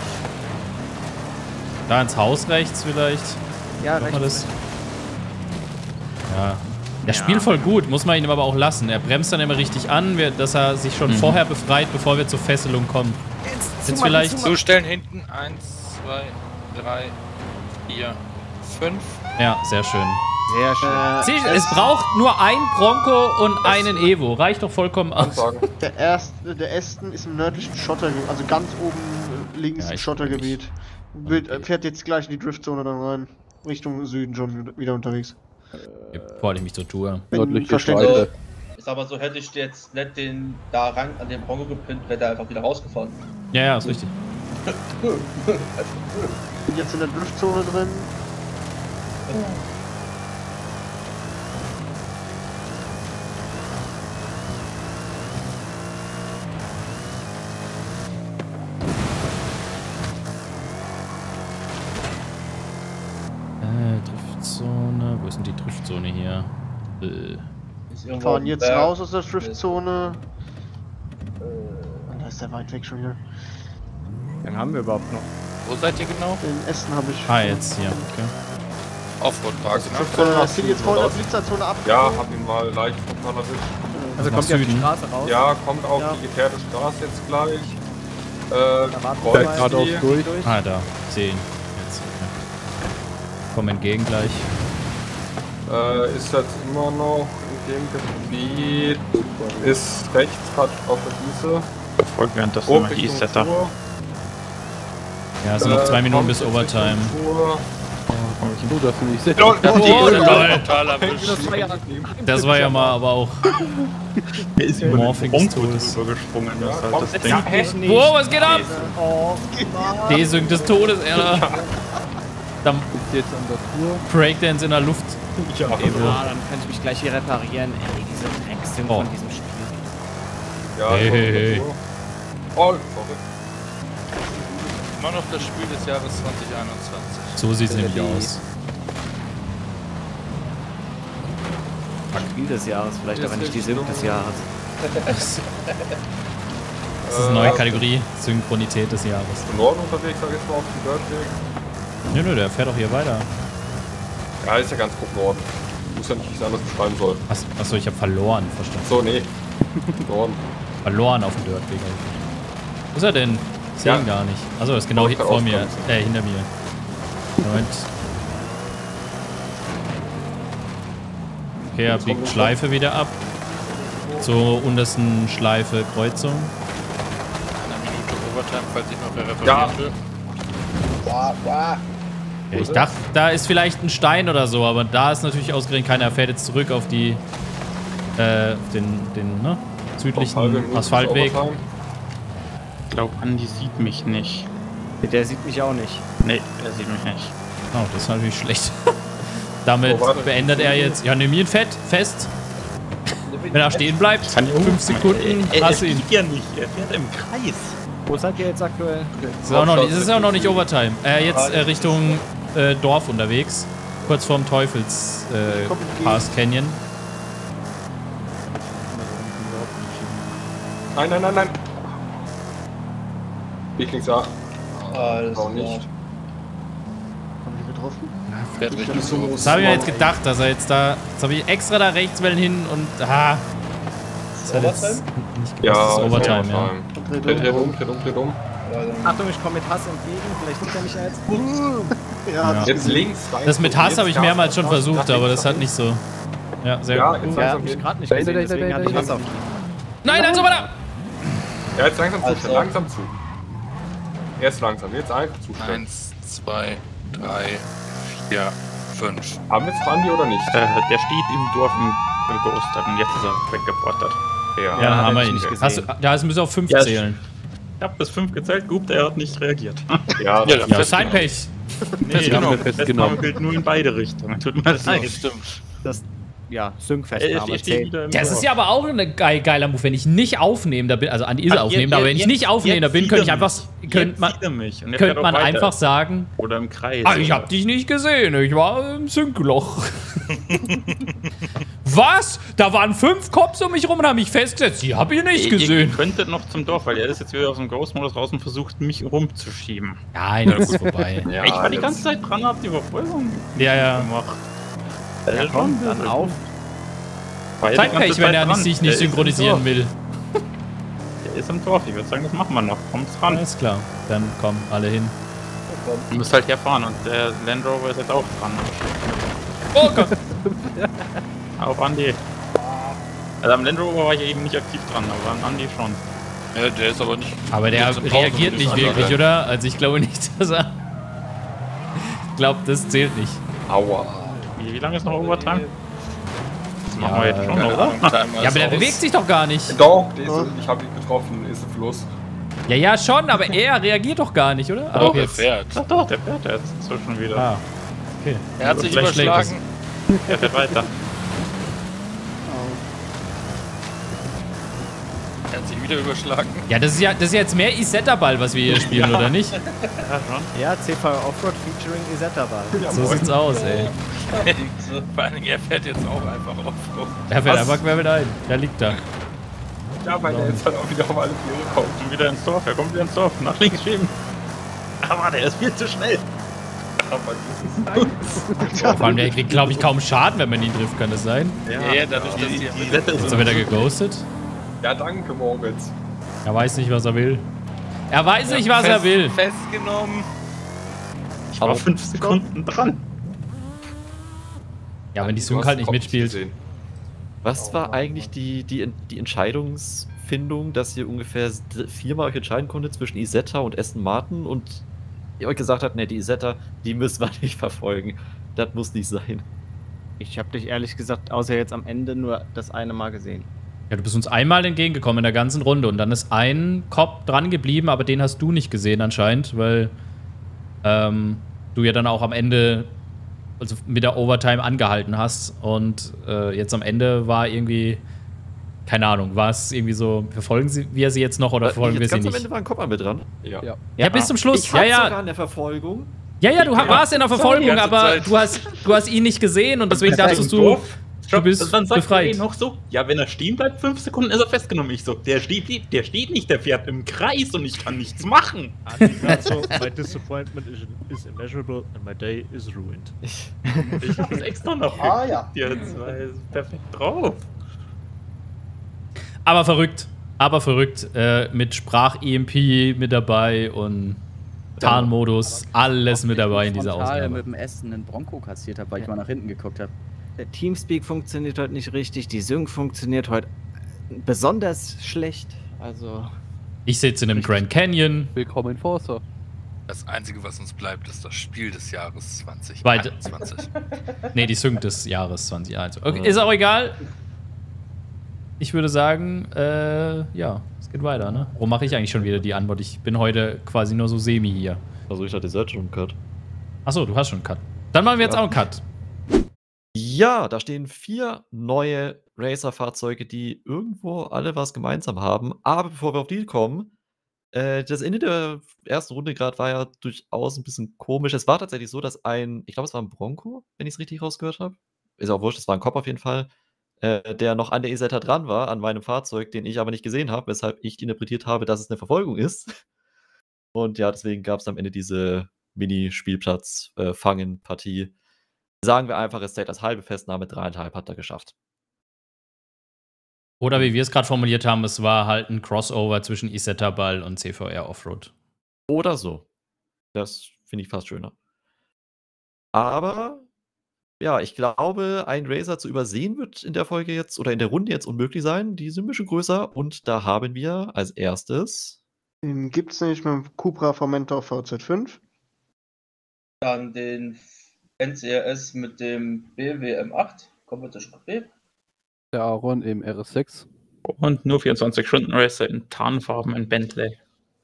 Da ins Haus rechts vielleicht. Ja, Machen wir rechts. das? Ja. Er spielt voll gut, muss man ihm aber auch lassen. Er bremst dann immer richtig an, wir, dass er sich schon Mhm. vorher befreit, bevor wir zur Fesselung kommen. Jetzt vielleicht. Zustellen hinten. Eins, zwei, drei, vier, fünf. Ja, sehr schön. Sehr schön. Äh, Sieh, es braucht nur ein Bronco und einen Evo. Reicht doch vollkommen aus. Ansagen. Der erste, der Aston ist im nördlichen Schottergebiet, also ganz oben äh, links Ja, im ich- Schottergebiet. Wird, äh, fährt jetzt gleich in die Driftzone dann rein. Richtung Süden schon wieder unterwegs. Bevor ich mich zur Tour. Wenn Nördliche verständlich. Schleife. Ist aber so, hätte ich jetzt nicht den da Rang an den Bronco gepinnt, wäre der einfach wieder rausgefahren. Ja, ja, ist richtig. Bin jetzt in der Driftzone drin. Äh, Driftzone. Wo ist denn die Driftzone hier? Äh. Ist Wir irgendwo fahren auf jetzt dem Berg. raus aus der Driftzone. Da ist der weit weg schon wieder. Dann haben wir überhaupt noch. Wo seid ihr genau? Den Essen habe ich. Ah, jetzt hier. Okay. Offroad-Park, ne? Äh, sind jetzt voll der Blitzerzone ab. Ja, hab ihn mal leicht spontan erwischt. Also Nach kommt ja auf die Süden. Straße raus. Ja, kommt auf Ja. die geteerte Straße jetzt gleich. Äh, Da warten wir kreuzt mal. geradeaus die. durch. Ah, da. zehn. Jetzt. Okay. Kommen entgegen gleich. Äh, ist jetzt immer noch in dem Gebiet. Ist rechts, hat auf der Wiese. Verfolgt währenddessen Grob mal die Richtung Setter. Tour. Ja, es sind noch Äh, zwei Minuten kommt bis jetzt Overtime. Richtung Tour. So, dass du nicht siehst. Oh, lol. Total erwischt. Das war ja mal aber auch Der ist über den Morphing des Bronco Todes. drüber gesprungen. Das ist Ja, halt das kommt Ding. jetzt Wow, was geht ab? Oh, Desync des Todes, Alter. Dann Ist jetzt an der Tour. Breakdance in der Luft. Ja, Ah, dann kann ich mich gleich hier reparieren. Ey, diese Drecksinn Oh. von diesem Spiel. ja, Hey, kommt hey, auf der hey. Tour. Oh, sorry. Immer noch das Spiel des Jahres zwanzig einundzwanzig. So sieht's nämlich aus. Spiel des Jahres, vielleicht aber nicht die Sync des Jahres. Das ist eine neue Kategorie. Synchronität des Jahres. Im Norden unterwegs, sag ich jetzt mal auf dem Dirtweg. Nö, nö, der fährt auch hier weiter. Ja, ist ja ganz grob Norden. Muss ja nicht, wie ich es anders beschreiben soll. Achso, achso, ich habe verloren, verstanden. So, nee. Norden. Verloren auf dem Dirtweg. Wo ist er denn? Ich sehe Ja. ihn gar nicht. Achso, er ist genau Oh, hier kann vor mir. auskommen. Äh, hinter mir. Moment. Okay, er biegt Schleife wieder ab. Zur untersten Schleife Kreuzung. Eine Minute Overtime, falls ich noch wer Ja. reparieren will. Wow, wow. Ja, ich dachte, da ist vielleicht ein Stein oder so, aber da ist natürlich ausgerechnet keiner. Er fährt jetzt zurück auf die, äh, auf den, den, ne, Auf halbe südlichen Minute Asphaltweg. Overtime. Ich glaube, Andi sieht mich nicht. Der sieht mich auch nicht. Nee, er sieht mich nicht. Oh, das ist natürlich schlecht. Damit Oh, warte. beendet er jetzt. Ja, nimm ihn fett, fest. Wenn er stehen bleibt, Kann ja fünf Sekunden, hast du ihn. ja nicht, er fährt im Kreis. Wo seid ihr jetzt aktuell? Das ist auch noch nicht, das ist auch noch nicht Overtime. Äh, jetzt äh, Richtung äh, Dorf unterwegs. Kurz vorm Teufels äh, Komm, entgegen. Pass Canyon. Nein, nein, nein, nein. Ich links A. Alles Auch klar. nicht. Hab ich getroffen? Fährt richtig so. Das habe ich mir jetzt gedacht, dass er jetzt da. Jetzt habe ich extra da rechts Wellen hin und. Ah. Das hat jetzt nicht Ja, das ist Overtime, ja. Overtime. Dreht Dreht, dreht um. um, dreht um, dreht um. Achtung, ich komme mit Hass entgegen. Vielleicht sieht er mich ja jetzt. Ja, Ja. Jetzt links rein. Das mit Hass habe ich Jetzt mehrmals schon Gas, versucht, nach aber links, das nach hat nicht so. Ja, sehr Ja, gut. jetzt Ja, langsam hab ich gehen. gerade nicht Da, gesehen, da, da, deswegen da, hatte ich da, Hass da. auf. Nein, also weiter! Ja, jetzt langsam Also. zustellen, langsam zu. Erst langsam, jetzt einfach zustellen. Eins, zwei, drei, vier, fünf. Haben wir jetzt Randy oder nicht? Äh, der steht im Dorf im Ghost und jetzt ist er weggepottert. Ja, dann haben wir ihn nicht gesehen. Hast du, ja, es müssen auf fünf Ja, zählen. Ich hab bis fünf gezählt, gut, er hat nicht reagiert. Ja, Ja, Ja, sein Pech. Nee, Festgenommen, das festgenommen. gilt nur in beide Richtungen. Tut mir Das leid. stimmt. Das, ja, Er Sync-Festnahme steht zählt. wieder im Das Dorf. ist ja aber auch ein geil, geiler Move, wenn ich nicht aufnehmender bin. Also Andi ist Ach, aufnehmender, jetzt- aber wenn ich jetzt- nicht aufnehmender jetzt bin, könnte ich sieht er einfach. mich. Könnte Jetzt man, sieht er mich und er könnte fährt man auch weiter. einfach sagen. Oder im Kreis. Ah, ich oder- hab dich nicht gesehen, ich war im Syncloch. Was? Da waren fünf Cops um mich rum und haben mich festgesetzt. Die hab ich nicht Ihr- Ihr gesehen. könntet noch zum Dorf, weil er ist jetzt wieder aus dem Ghost-Modus raus und versucht, mich rumzuschieben. Nein, das ist vorbei. Ja, ich war die jetzt- ganze Zeit dran, hab die Überfolgung Ja, ja. gemacht. Ja, komm, dann auf. War ja die Zeig ganze Pech, wenn Zeit er dran. sich Der nicht ist im synchronisieren Dorf. will. Der ist im Dorf, ich würde sagen, das machen wir noch. Kommt's ran. Alles klar, dann kommen alle hin. Du musst halt herfahren und der Land Rover ist jetzt auch dran. Oh Gott. Auf Andi. Also am Land Rover war ich eben nicht aktiv dran, aber an Andi schon. Ja, der ist aber nicht. Aber der Jetzt in Pause, reagiert würde ich nicht sagen, wirklich, oder? oder? Also ich glaube nicht, dass er... Ich glaube, das zählt nicht. Aua. Wie, wie lange ist noch Overtime? Das machen Ja, wir jetzt schon, Keine oder? Ahnung, Timer Ja, ist aber der aus. bewegt sich doch gar nicht. Doch, der ist, ich habe ihn getroffen, ist im Fluss. Ja, ja, schon, aber er reagiert doch gar nicht, oder? Doch, Ach, er jetzt. fährt. Doch, doch, der fährt jetzt inzwischen wieder. Ah, okay. Er hat sich Vielleicht schlägt überschlagen. Er fährt weiter. Er hat sich wieder überschlagen. Ja, das ist ja, das ist ja jetzt mehr Isetta-Ball, was wir hier spielen, oder nicht? Ja, schon. Ja, C V Offroad featuring Isetta-Ball. So sieht's aus, ey. Vor allen Dingen, er fährt jetzt auch einfach auf. Er fährt Was? einfach querfeld ein. Der liegt da. Ja, weil der jetzt halt auch wieder auf alle Viere kommt. Kommt wieder ins Dorf, er kommt wieder ins Dorf. Nach links schieben. Aber der ist viel zu schnell. Aber das ist Vor allem, der kriegt, glaube ich, kaum Schaden, wenn man ihn trifft, kann das sein? Ja, ja, dadurch, dass die, die Wette Ist er wieder geghostet? Ja, danke, Moritz. Er weiß nicht, was er will. Er weiß nicht, was er will. Festgenommen. Ich war fünf Sekunden dran. Ja, wenn die Du Sync hast halt nicht Kopf mitspielt. gesehen. Was war eigentlich die, die, die Entscheidungsfindung, dass ihr ungefähr viermal euch entscheiden konntet zwischen Isetta und Aston Martin und ihr euch gesagt habt, ne, die Isetta, die müssen wir nicht verfolgen. Das muss nicht sein. Ich habe dich ehrlich gesagt, außer jetzt am Ende, nur das eine Mal gesehen. Ja, du bist uns einmal entgegengekommen in der ganzen Runde und dann ist ein Cop dran geblieben, aber den hast du nicht gesehen anscheinend, weil ähm, du ja dann auch am Ende also mit der Overtime angehalten hast und äh, jetzt am Ende war irgendwie, keine Ahnung, war es irgendwie so, verfolgen sie, wir sie jetzt noch oder verfolgen wir Jetzt sie ganz am nicht? Ende war ein Kopf an mir dran. Ja. Ja, ja, bis zum Schluss. Ich Ja, war ja. sogar in der Verfolgung. Ja, ja, du Ja. warst in der Verfolgung, die ganze aber Zeit. du hast, du hast ihn nicht gesehen und deswegen Perfekt. dachtest du, Dorf. du bist dann sagt befreit. er noch so, ja, wenn er stehen bleibt, fünf Sekunden ist er festgenommen. Ich so, der steht, der steht nicht, der fährt im Kreis und ich kann nichts machen. Also, my disappointment is, is immeasurable and my day is ruined. Ich hab's extra noch Ah, ja. jetzt, weil es perfekt drauf. Aber verrückt, aber verrückt, äh, mit Sprach-E M P mit dabei und Tarnmodus, alles mit dabei in dieser Frontal Ausgabe. mit dem Essen einen Bronco kassiert habe, weil ich mal nach hinten geguckt habe. Der Teamspeak funktioniert heute nicht richtig, die Sync funktioniert heute besonders schlecht. Also, Ich sitze in einem Grand Canyon. Willkommen in Forza. Das Einzige, was uns bleibt, ist das Spiel des Jahres zwanzig Weiter. einundzwanzig. Nee, die Sync des Jahres zwanzig einundzwanzig. Okay, ist auch egal. Ich würde sagen, äh, ja, es geht weiter, ne? Wo mache ich eigentlich schon wieder die Antwort? Ich bin heute quasi nur so semi hier. Also ich hatte selbst schon einen Cut. Achso, du hast schon einen Cut. Dann machen wir jetzt Ja. auch einen Cut. Ja, da stehen vier neue Racer-Fahrzeuge, die irgendwo alle was gemeinsam haben. Aber bevor wir auf die kommen, äh, das Ende der ersten Runde gerade war ja durchaus ein bisschen komisch. Es war tatsächlich so, dass ein, ich glaube, es war ein Bronco, wenn ich es richtig rausgehört habe. Ist auch wurscht, es war ein Kopf auf jeden Fall. äh, der noch an der Isetta dran war, an meinem Fahrzeug, den ich aber nicht gesehen habe, weshalb ich interpretiert habe, dass es eine Verfolgung ist. Und ja, deswegen gab es am Ende diese Mini-Spielplatz-Fangen-Partie. Sagen wir einfach, es zählt als halbe Festnahme, dreieinhalb hat er geschafft. Oder wie wir es gerade formuliert haben, es war halt ein Crossover zwischen Isetta-Ball und C V R Offroad. Oder so. Das finde ich fast schöner. Aber, ja, ich glaube, ein Racer zu übersehen wird in der Folge jetzt oder in der Runde jetzt unmöglich sein. Die sind ein bisschen größer und da haben wir als erstes. Den gibt es nämlich mit dem Cupra Formentor V Z fünf. Dann den N C R S mit dem B W M acht, Competition Coupé. Der Aaron im R S sechs. Und nur vierundzwanzig-Stunden-Racer in Tarnfarben in Bentley.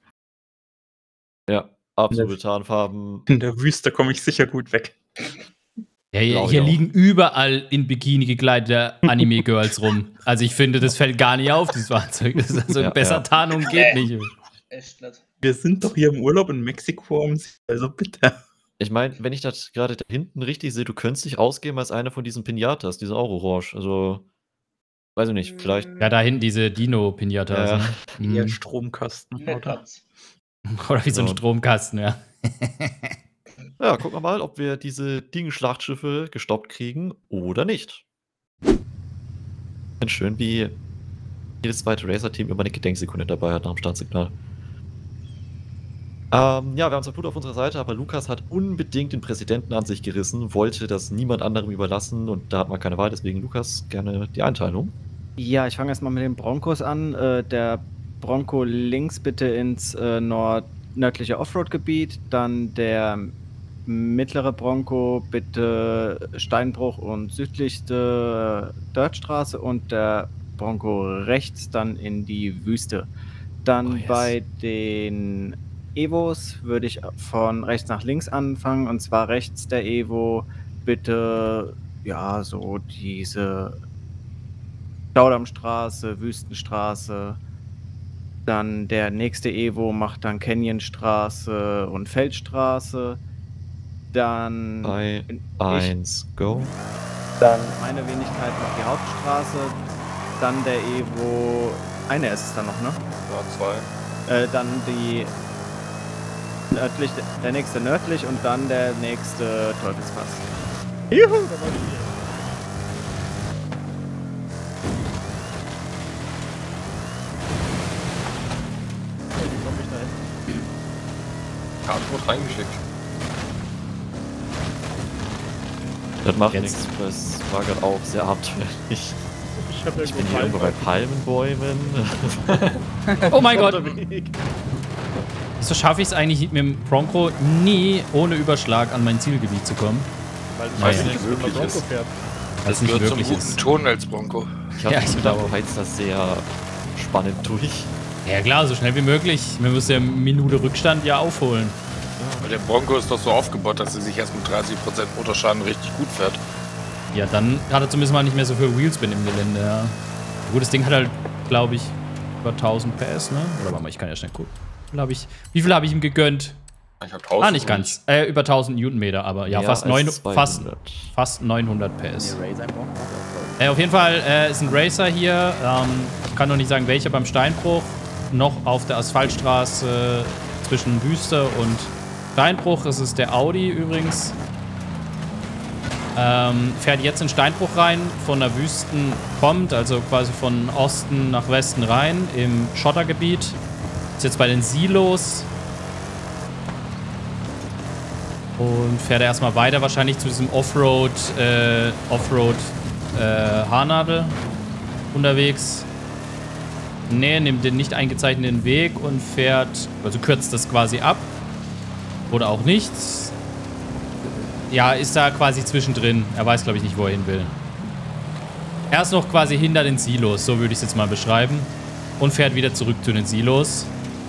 Ja, absolute Tarnfarben. In der Wüste komme ich sicher gut weg. Ja, hier, hier liegen überall in Bikini gekleidete Anime-Girls rum. Also ich finde, das fällt gar nicht auf, dieses Fahrzeug. Das ist also Ja, besser ja. Tarnung geht Nee. nicht. Echt nicht. Wir sind doch hier im Urlaub in Mexiko, also bitte. Ich meine, wenn ich das gerade da hinten richtig sehe, du könntest dich ausgeben als einer von diesen Pinatas, diese auch orange. Also, weiß ich nicht, vielleicht. Ja, da hinten diese Dino-Pinatas. Ja. Ne? Ihr Mhm. Stromkasten, Nett oder? hat's. Oder wie so ein Ja. Stromkasten, ja. Ja, gucken wir mal, ob wir diese Ding-Schlachtschiffe gestoppt kriegen oder nicht. Ganz schön, wie jedes zweite Racer-Team immer eine Gedenksekunde dabei hat nach dem Startsignal. Ähm, ja, wir haben zwar Blut auf unserer Seite, aber Lukas hat unbedingt den Präsidenten an sich gerissen, wollte das niemand anderem überlassen und da hat man keine Wahl, deswegen Lukas, gerne die Einteilung. Ja, ich fange erstmal mit den Broncos an. Äh, der Bronco links bitte ins äh, nord nördliche Offroad-Gebiet, dann der mittlere Bronco bitte Steinbruch und südlichste Dirtstraße und der Bronco rechts dann in die Wüste. Dann Oh, yes. bei den Evos würde ich von rechts nach links anfangen, und zwar rechts der Evo bitte, ja, so diese Staudammstraße, Wüstenstraße. Dann der nächste Evo macht dann Canyonstraße und Feldstraße. Dann Drei, bin eins, go. dann meine Wenigkeit noch die Hauptstraße. Dann der Evo. Eine ist es dann noch, ne? Ja, zwei. Äh, dann die nördlich, der nächste nördlich und dann der nächste Teufelspass. Juhu, da war ich hier. Hey, wie komm ich da hin? Kartenwort reingeschickt. Das macht Jetzt. nichts, das war gerade auch sehr abenteuerlich. Ich, hab Ich bin hier irgendwo bei Palmenbäumen. Oh mein Gott. Unterwegs. Wieso schaffe ich es eigentlich mit dem Bronco nie ohne Überschlag an mein Zielgebiet zu kommen? Weil es Naja. nicht Wirklich wirklich Bronco ist. fährt. Weil es nicht Gehört zum wirklich guten ist. Ton als Bronco. Ich habe Ja, ja, ich gedacht, glaube. du heizt das sehr spannend durch. Ja klar, so schnell wie möglich. Wir müssen ja Minute Rückstand ja aufholen. Weil der Bronco ist doch so aufgebaut, dass er sich erst mit dreißig Prozent Motorschaden richtig gut fährt. Ja, dann hat er zumindest mal nicht mehr so viel Wheelspin im Gelände, ja. Gut, das Ding hat halt, glaube ich, über tausend P S, ne? Oder warte mal, ich kann ja schnell gucken. Wie viel habe ich, wie viel habe ich ihm gegönnt? Ich hab tausend. Ah, nicht ganz. Äh, über tausend Newtonmeter, aber ja, Mehr fast, als neun, zweihundert. fast, fast neunhundert P S. Der Racer braucht Äh, auf jeden Fall äh, ist ein Racer hier. Ähm, ich kann noch nicht sagen, welcher beim Steinbruch. Noch auf der Asphaltstraße zwischen Wüste und Steinbruch. Es ist der Audi übrigens. Ähm, fährt jetzt in Steinbruch rein, von der Wüsten kommt, also quasi von Osten nach Westen rein, im Schottergebiet. Ist jetzt bei den Silos. Und fährt er erstmal weiter, wahrscheinlich zu diesem Offroad, äh, Offroad, äh, Haarnadel unterwegs. Ne, nimmt den nicht eingezeichneten Weg und fährt, also kürzt das quasi ab. Oder auch nicht. Ja, ist da quasi zwischendrin. Er weiß, glaube ich, nicht, wo er hin will. Er ist noch quasi hinter den Silos, so würde ich es jetzt mal beschreiben. Und fährt wieder zurück zu den Silos.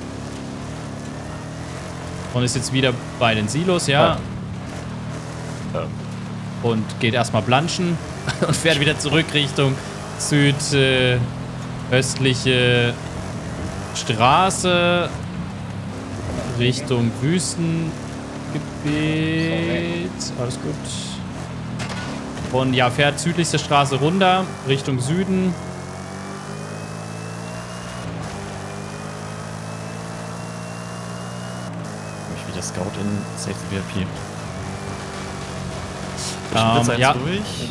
Und ist jetzt wieder bei den Silos, ja. Ja. Und geht erstmal planschen und fährt wieder zurück Richtung südöstliche äh, Straße. Richtung Wüstengebiet. Alles gut. Und ja, fährt südlichste Straße runter, Richtung Süden. Ich wieder Scout in Safety V I P. Ähm, ja. Durch.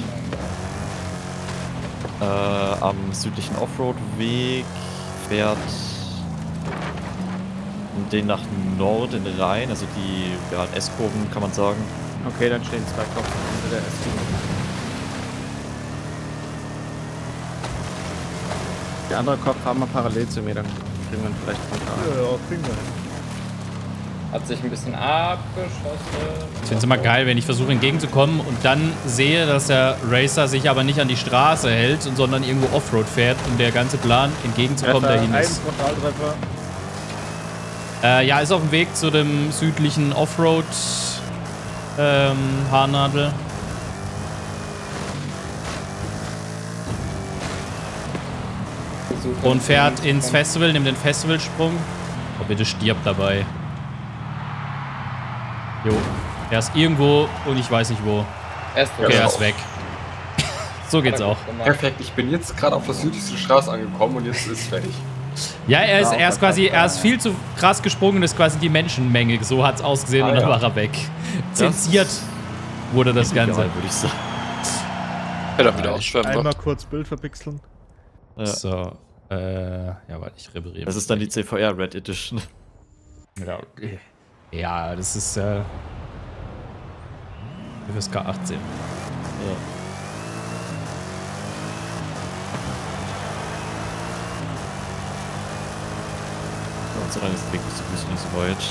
Äh, am südlichen Offroad-Weg fährt den nach Norden rein, also die ja, S-Kurven kann man sagen. Okay, dann stehen zwei Kopf unter der S-Kurve. Der andere Kopf haben wir parallel zu mir, dann kriegen wir ihn vielleicht frontal. Ja, ja, kriegen wir hin. Hat sich ein bisschen abgeschossen. Ich finde es immer geil, wenn ich versuche entgegenzukommen und dann sehe, dass der Racer sich aber nicht an die Straße hält, sondern irgendwo Offroad fährt und der ganze Plan entgegenzukommen dahin ist. Ein Frontaltreffer. Äh, ja, ist auf dem Weg zu dem südlichen Offroad ähm, Haarnadel. Und fährt ins Festival, nimmt den Festivalsprung. Oh, bitte stirbt dabei. Jo, er ist irgendwo und ich weiß nicht wo. Er ist, okay, er ist weg. So geht's auch. Perfekt, ich bin jetzt gerade auf der südlichsten Straße angekommen und jetzt ist es fertig. Ja, er ist, er ist quasi, er ist viel zu krass gesprungen und ist quasi die Menschenmenge. So hat's ausgesehen ah, und dann ja. war er weg. Zensiert wurde das Ganze. Würde ich sagen. Ja, dann wieder ausschwemmen. Einmal kurz Bild verpixeln. Ja. So. Äh, ja, warte, ich repariere. Das ist dann die C V R Red Edition. Ja, okay. Ja, das ist äh. F S K achtzehn. Ja. Gott sei Dank ist der Weg bis zur Küste nicht so weit.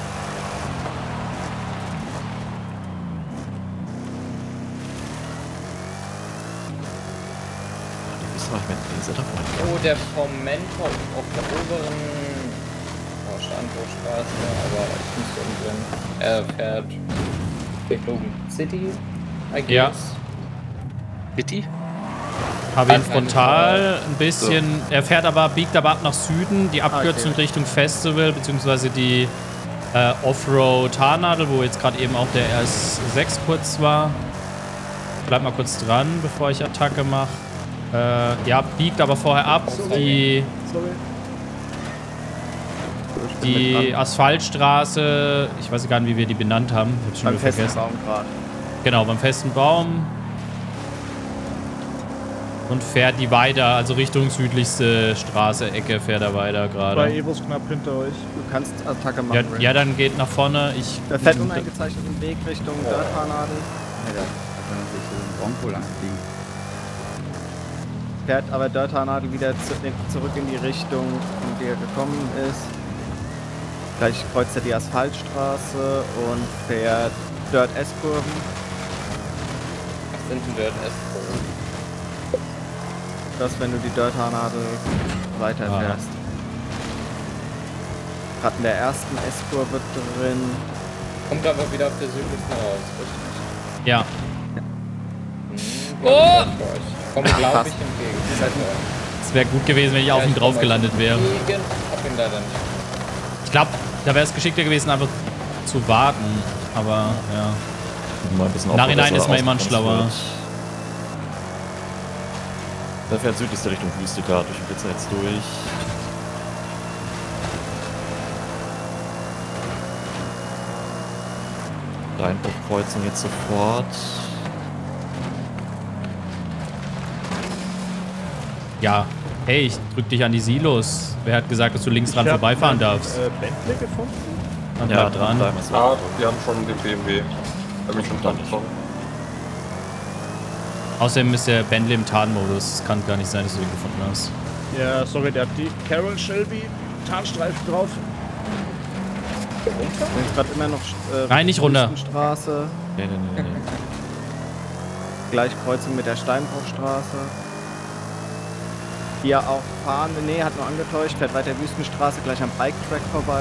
Ach, die wissen, was ich mit Laser davon. Oh, der Fomento auf der oberen oh, Standortstraße, aber ich muss umdrehen. Er fährt Richtung City, I guess. Ja. City? Habe ihn frontal ein bisschen. So. Er fährt aber, biegt aber ab nach Süden, die Abkürzung okay. Richtung Festival, beziehungsweise die äh, Offroad Haarnadel, wo jetzt gerade eben auch der R S sechs kurz war. Bleib mal kurz dran, bevor ich Attacke mache. Äh, ja, biegt aber vorher ab. Die, die Asphaltstraße, ich weiß gar nicht, wie wir die benannt haben. Ich hab's schon beim festen vergessen. Baum gerade. Genau, beim festen Baum. Und fährt die weiter, also Richtung südlichste Straße, Ecke fährt er weiter gerade. Zwei Evos knapp hinter euch. Du kannst Attacke machen. Ja, ja, dann geht nach vorne. Ich der fährt uneingezeichneten Weg Richtung oh. Dörrfahrnadel. Alter, da kann man sich so ein Bronco lang fliegen. Fährt aber Dörrfahrnadel wieder zu, zurück in die Richtung, in die er gekommen ist. Gleich kreuzt er die Asphaltstraße und fährt Dirt S-Kurven. Was sind denn Dirt S-Kurven? Das, wenn du die Dirt-Haarnadel weiterfährst. Ah. Gerade in der ersten S-Kurve drin. Kommt aber wieder auf der südlichsten raus, richtig? Ja. Hm, oh! Ich komme, glaube ich, entgegen. Es wäre gut gewesen, wenn ich ja, auf ihn drauf gelandet wäre. Ich hab ihn leider nicht. Ich glaube, da wäre es geschickter gewesen, einfach zu warten. Aber, ja. Mal ein bisschen Nachhinein ist man immer schlauer. Wird. Der fährt südlichste Richtung Wüste gerade, durch den Blitzer jetzt durch. Rheinbruchkreuzung jetzt sofort. Ja, hey, ich drück dich an die Silos. Wer hat gesagt, dass du links dran vorbeifahren darfst? Äh, Bentley gefunden? Dann bleib ja, dran. Ah, wir haben schon den B M W. Da bin ich schon dran gekommen. Außerdem ist der Bentley im Tarnmodus. Kann gar nicht sein, dass du ihn gefunden hast. Ja, sorry, der hat die Carroll Shelby Tarnstreifen drauf. Runter? Ich bin gerade immer noch. Äh, Nein, nicht runter. Straße. Nee, nee, nee, nee. Gleich Kreuzung mit der Steinbruchstraße. Hier auch fahren. Nee, hat nur angetäuscht. Fährt weiter Wüstenstraße, gleich am Bike-Track vorbei.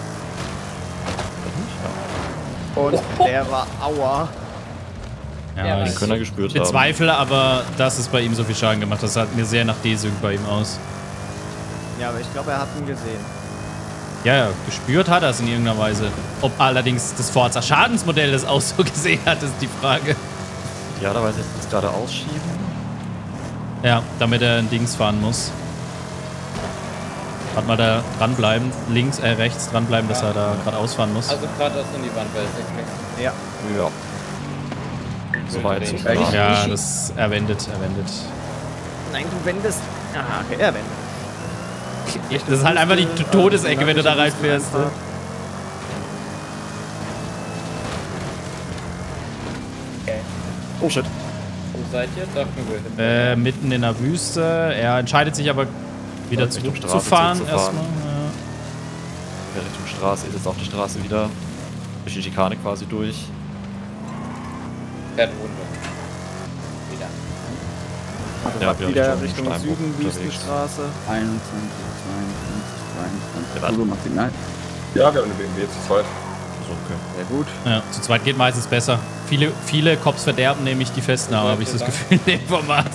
Und der war Aua. Ja, ja, ich den können er gespürt haben. bezweifle, aber dass es bei ihm so viel Schaden gemacht hat. Das sah mir sehr nach D-Sync bei ihm aus. Ja, aber ich glaube, er hat ihn gesehen. Ja, ja, gespürt hat er es in irgendeiner Weise. Ob allerdings das Forza-Schadensmodell das auch so gesehen hat, ist die Frage. Ja, da weiß ich jetzt gerade ausschieben. Ja, damit er ein Dings fahren muss. Warte mal, da dranbleiben. Links, äh, rechts dranbleiben, dass Ja. er da gerade ausfahren muss. Also geradeaus in die Wand, basically. Ja. Ja. Soweit so klar. Ja, das er wendet, er wendet. Nein, du wendest. Ah, okay, er wendet. Das ist halt einfach die Todesecke, wenn du da reinfährst. Ne? Okay. Oh shit. Wo seid ihr? Dachten wir hin. Äh, mitten in der Wüste. Er entscheidet sich aber wieder Richtung Straße zurückzufahren zurückzufahren. erstmal. Ja. Ja, Richtung Straße, ist jetzt auf der Straße wieder. Durch die Schikane quasi durch. Fährt runter. Wieder. Also Ja, ja, wieder wieder Richtung Richtung Steinbruch Süden, unterwegs. Wüstenstraße. einundzwanzig, zweiundzwanzig, dreiundzwanzig. Ja, Turbo Maximal. Ja, wir haben eine B M W zu zweit. So, okay. Sehr gut. Ja, zu zweit geht meistens besser. Viele, viele Cops verderben nämlich die Festnahme, habe ich das Gefühl in dem Format.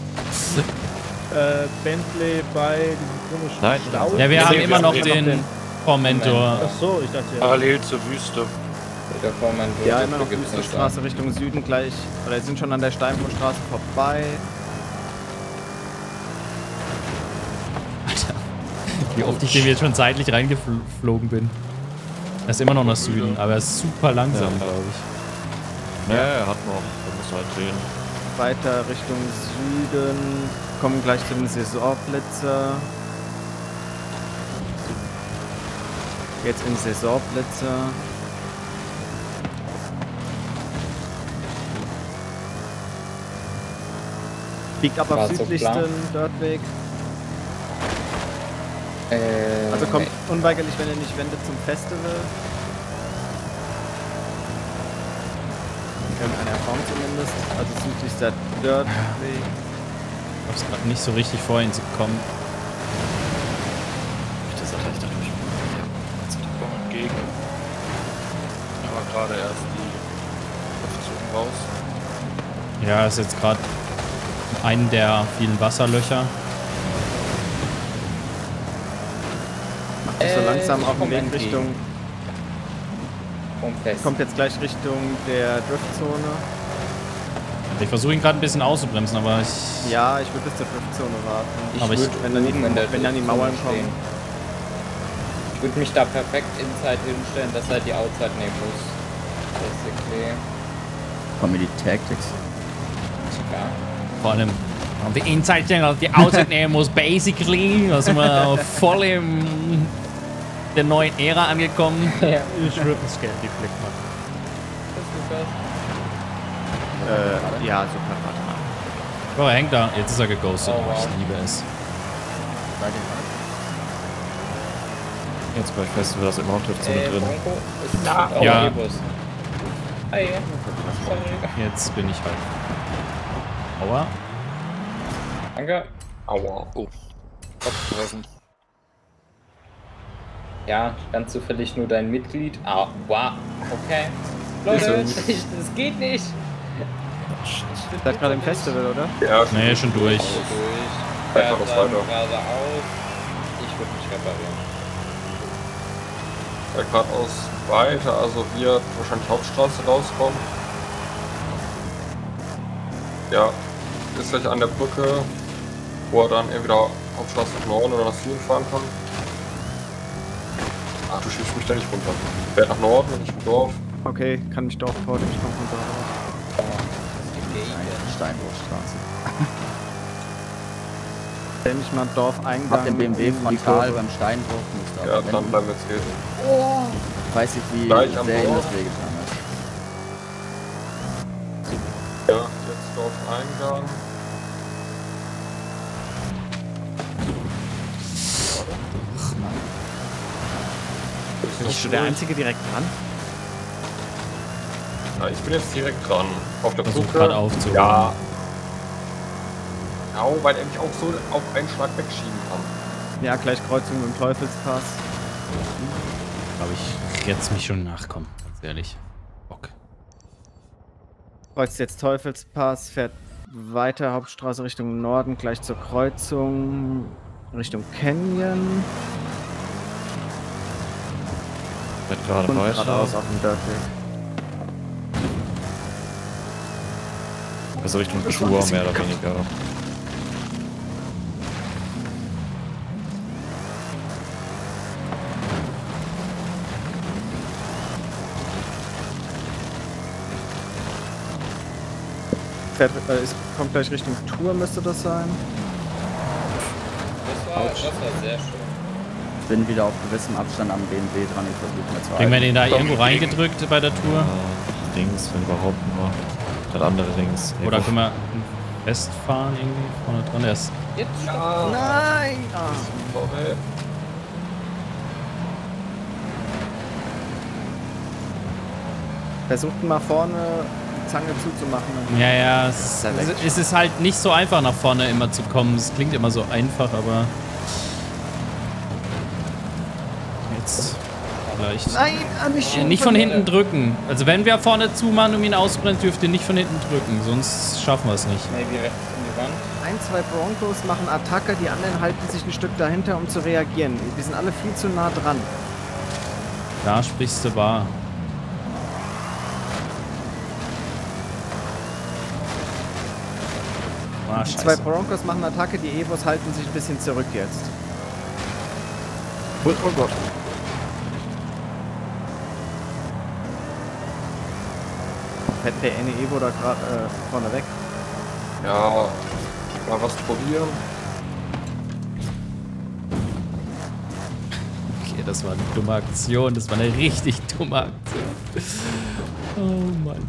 Äh, Bentley bei diesem komischen Nein, Stau. Ja, wir haben wir immer haben noch immer den den- Formentor. Ach so, ich dachte ja. Parallel zur Wüste. Der Vormann Ja, immer noch Wüstenstraße Richtung Süden gleich. Oder sind schon an der Steinbruchstraße vorbei. Alter, wie oft ich dem jetzt schon seitlich reingeflogen bin. Er ist immer noch nach Süden, aber er ist super langsam, Ja. glaube ich. Ja, er hat noch. Da muss halt drehen. Weiter Richtung Süden. Kommen gleich zu den Saisonblitzer. Jetzt in Saisonblitzer. Biegt ab auf War so südlichsten klar. Dirtweg. Äh, Also kommt unweigerlich, wenn ihr nicht wendet, zum Festival. In irgendeiner Form zumindest. Also südlichster Dirtweg. Ich hab's gerade nicht so richtig vor, ihn zu kommen. Das hat echt dadurch. Komm entgegen. Aber gerade erst die Option raus. Ja, ist jetzt gerade einen der vielen Wasserlöcher. Macht sich so Äh, langsam ich auf den komm Weg entgegen. Richtung. Komm fest. Kommt jetzt gleich Richtung der Driftzone. Ich versuche ihn gerade ein bisschen auszubremsen, aber ich. Ja, ich würde bis zur Driftzone warten. Ich aber ich- würd wenn dann die- oben in der wenn dann die Driftzone Mauern stehen. kommen. Ich würde mich da perfekt inside hinstellen, dass er die Outside nehmen muss. Basically. Kommen mir die Tactics. Ja. Vor allem haben wir Inside Channel, die Outside nehmen muss, basically. Da sind wir voll in der neuen Ära angekommen. Ja. Ich würde einen Scan-Deflect machen. Äh, ja, super hart. Oh, er hängt da. Jetzt ist er geghostet. Oh, wow. Ich liebe es. Jetzt gleich Festival, da ist immer noch Driftzone Äh, drin. Bronco ist da. Oh, Ja. E-Bus. Hi. Sorry. Jetzt bin ich halt. Aua. Danke. Aua. Oh. Kopf gewesen. Ja, ganz zufällig nur dein Mitglied. Ah, wow. Okay. Leute, das, das geht nicht. Ihr seid gerade im Festival, oder? Ja, Nee, schon durch. Durch. Einfach Fährt was dann weiter. geradeaus. Ich würde mich reparieren. Ja, geradeaus weiter, also wir wahrscheinlich Hauptstraße rauskommen. Ja, ist gleich an der Brücke, wo er dann entweder Hauptstraße nach Norden oder nach Süden fahren kann. Ach, du schiebst mich da nicht runter. Fährt nach Norden und ich im Dorf. Okay, kann mich Dorfport, ich komme von dort aus. Steinbruchstraße. Stell mich mal Dorfeingang. Hab den B M W in die frontal Kurve. beim Steinbruch. Musste Ja, aber dann wenden. bleiben wir jetzt hier. Weiß ich, wie Gleich am sehr ihm Dorf. das wehgetan hat. Ja, jetzt Dorfeingang. Bist du der Einzige direkt dran? Ja, ich bin jetzt direkt dran. Auf der Versuch Brücke. gerade aufzuholen. Ja. Genau, weil er mich auch so auf einen Schlag wegschieben kann. Ja, gleich Kreuzung mit dem Teufelspass. Ich glaube, ich jetzt mich schon nachkommen. Ganz ehrlich. Bock. Kreuzt jetzt Teufelspass, fährt weiter Hauptstraße Richtung Norden, gleich zur Kreuzung Richtung Canyon. Fährt gerade Und weiter. geradeaus auf dem Dirtweg. Also Richtung Tour, mehr oder weniger. Fährt, äh, es kommt gleich Richtung Tour, müsste das sein. Das war, das war sehr schön. Ich bin wieder auf gewissem Abstand am B M W dran, ich versuche mal zu Kriegen wir halten. den da irgendwo reingedrückt bei der Tour? Ja, links, wenn überhaupt nur. Dann andere links. Oder Irgendwo. können wir festfahren irgendwie vorne dran? Der ist Jetzt Ja. stopp. Nein! Ah. Vorbei. Versucht mal vorne die Zange zuzumachen. Ja, ja, es, er weg. es ist halt nicht so einfach nach vorne immer zu kommen. Es klingt immer so einfach, aber jetzt vielleicht. Nein, an mich Äh, nicht von hinten drücken. Also wenn wir vorne zumachen, um ihn auszubrennen, dürft ihr nicht von hinten drücken, sonst schaffen wir es nicht. Maybe rechts in die Wand. Ein, zwei Broncos machen Attacke, die anderen halten sich ein Stück dahinter, um zu reagieren. Wir sind alle viel zu nah dran. Da sprichst du wahr. Ah, Die scheiße. zwei Broncos machen Attacke, die Evos halten sich ein bisschen zurück jetzt. Oh, oh Gott. Fährt der eine Evo da gerade äh, vorne weg? Ja, mal was probieren. Okay, das war eine dumme Aktion. Das war eine richtig dumme Aktion. Oh Mann.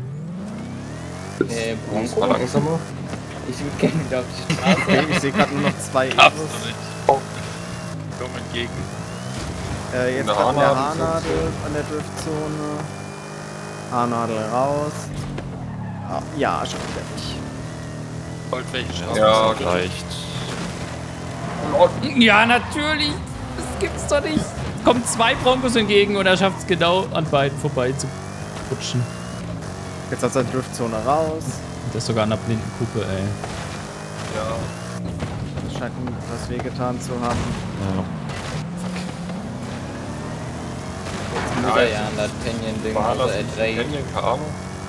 Äh, Mal Bronco. langsamer. Ich würde gerne wieder auf die Straße. Okay, ich sehe gerade nur noch zwei Darfst Evos. du nicht. Oh. Komm entgegen. Äh, jetzt Eine kommt der Haarnadel. Haarnadel an der Driftzone. Haarnadel raus. Ah, ja, schon wieder nicht. Wollt welche Straße? Ja, Reicht. Ja, natürlich. Das gibt's doch nicht. Es kommen zwei Broncos entgegen und er schafft es genau an beiden vorbei zu rutschen. Jetzt aus der Driftzone raus. Und das sogar an der blinden Kuppe, ey. Ja. Das scheint ihm etwas wehgetan zu haben. Ja. Jetzt muss er ja an das Canyon-Ding, also er dreht. Canyon kam.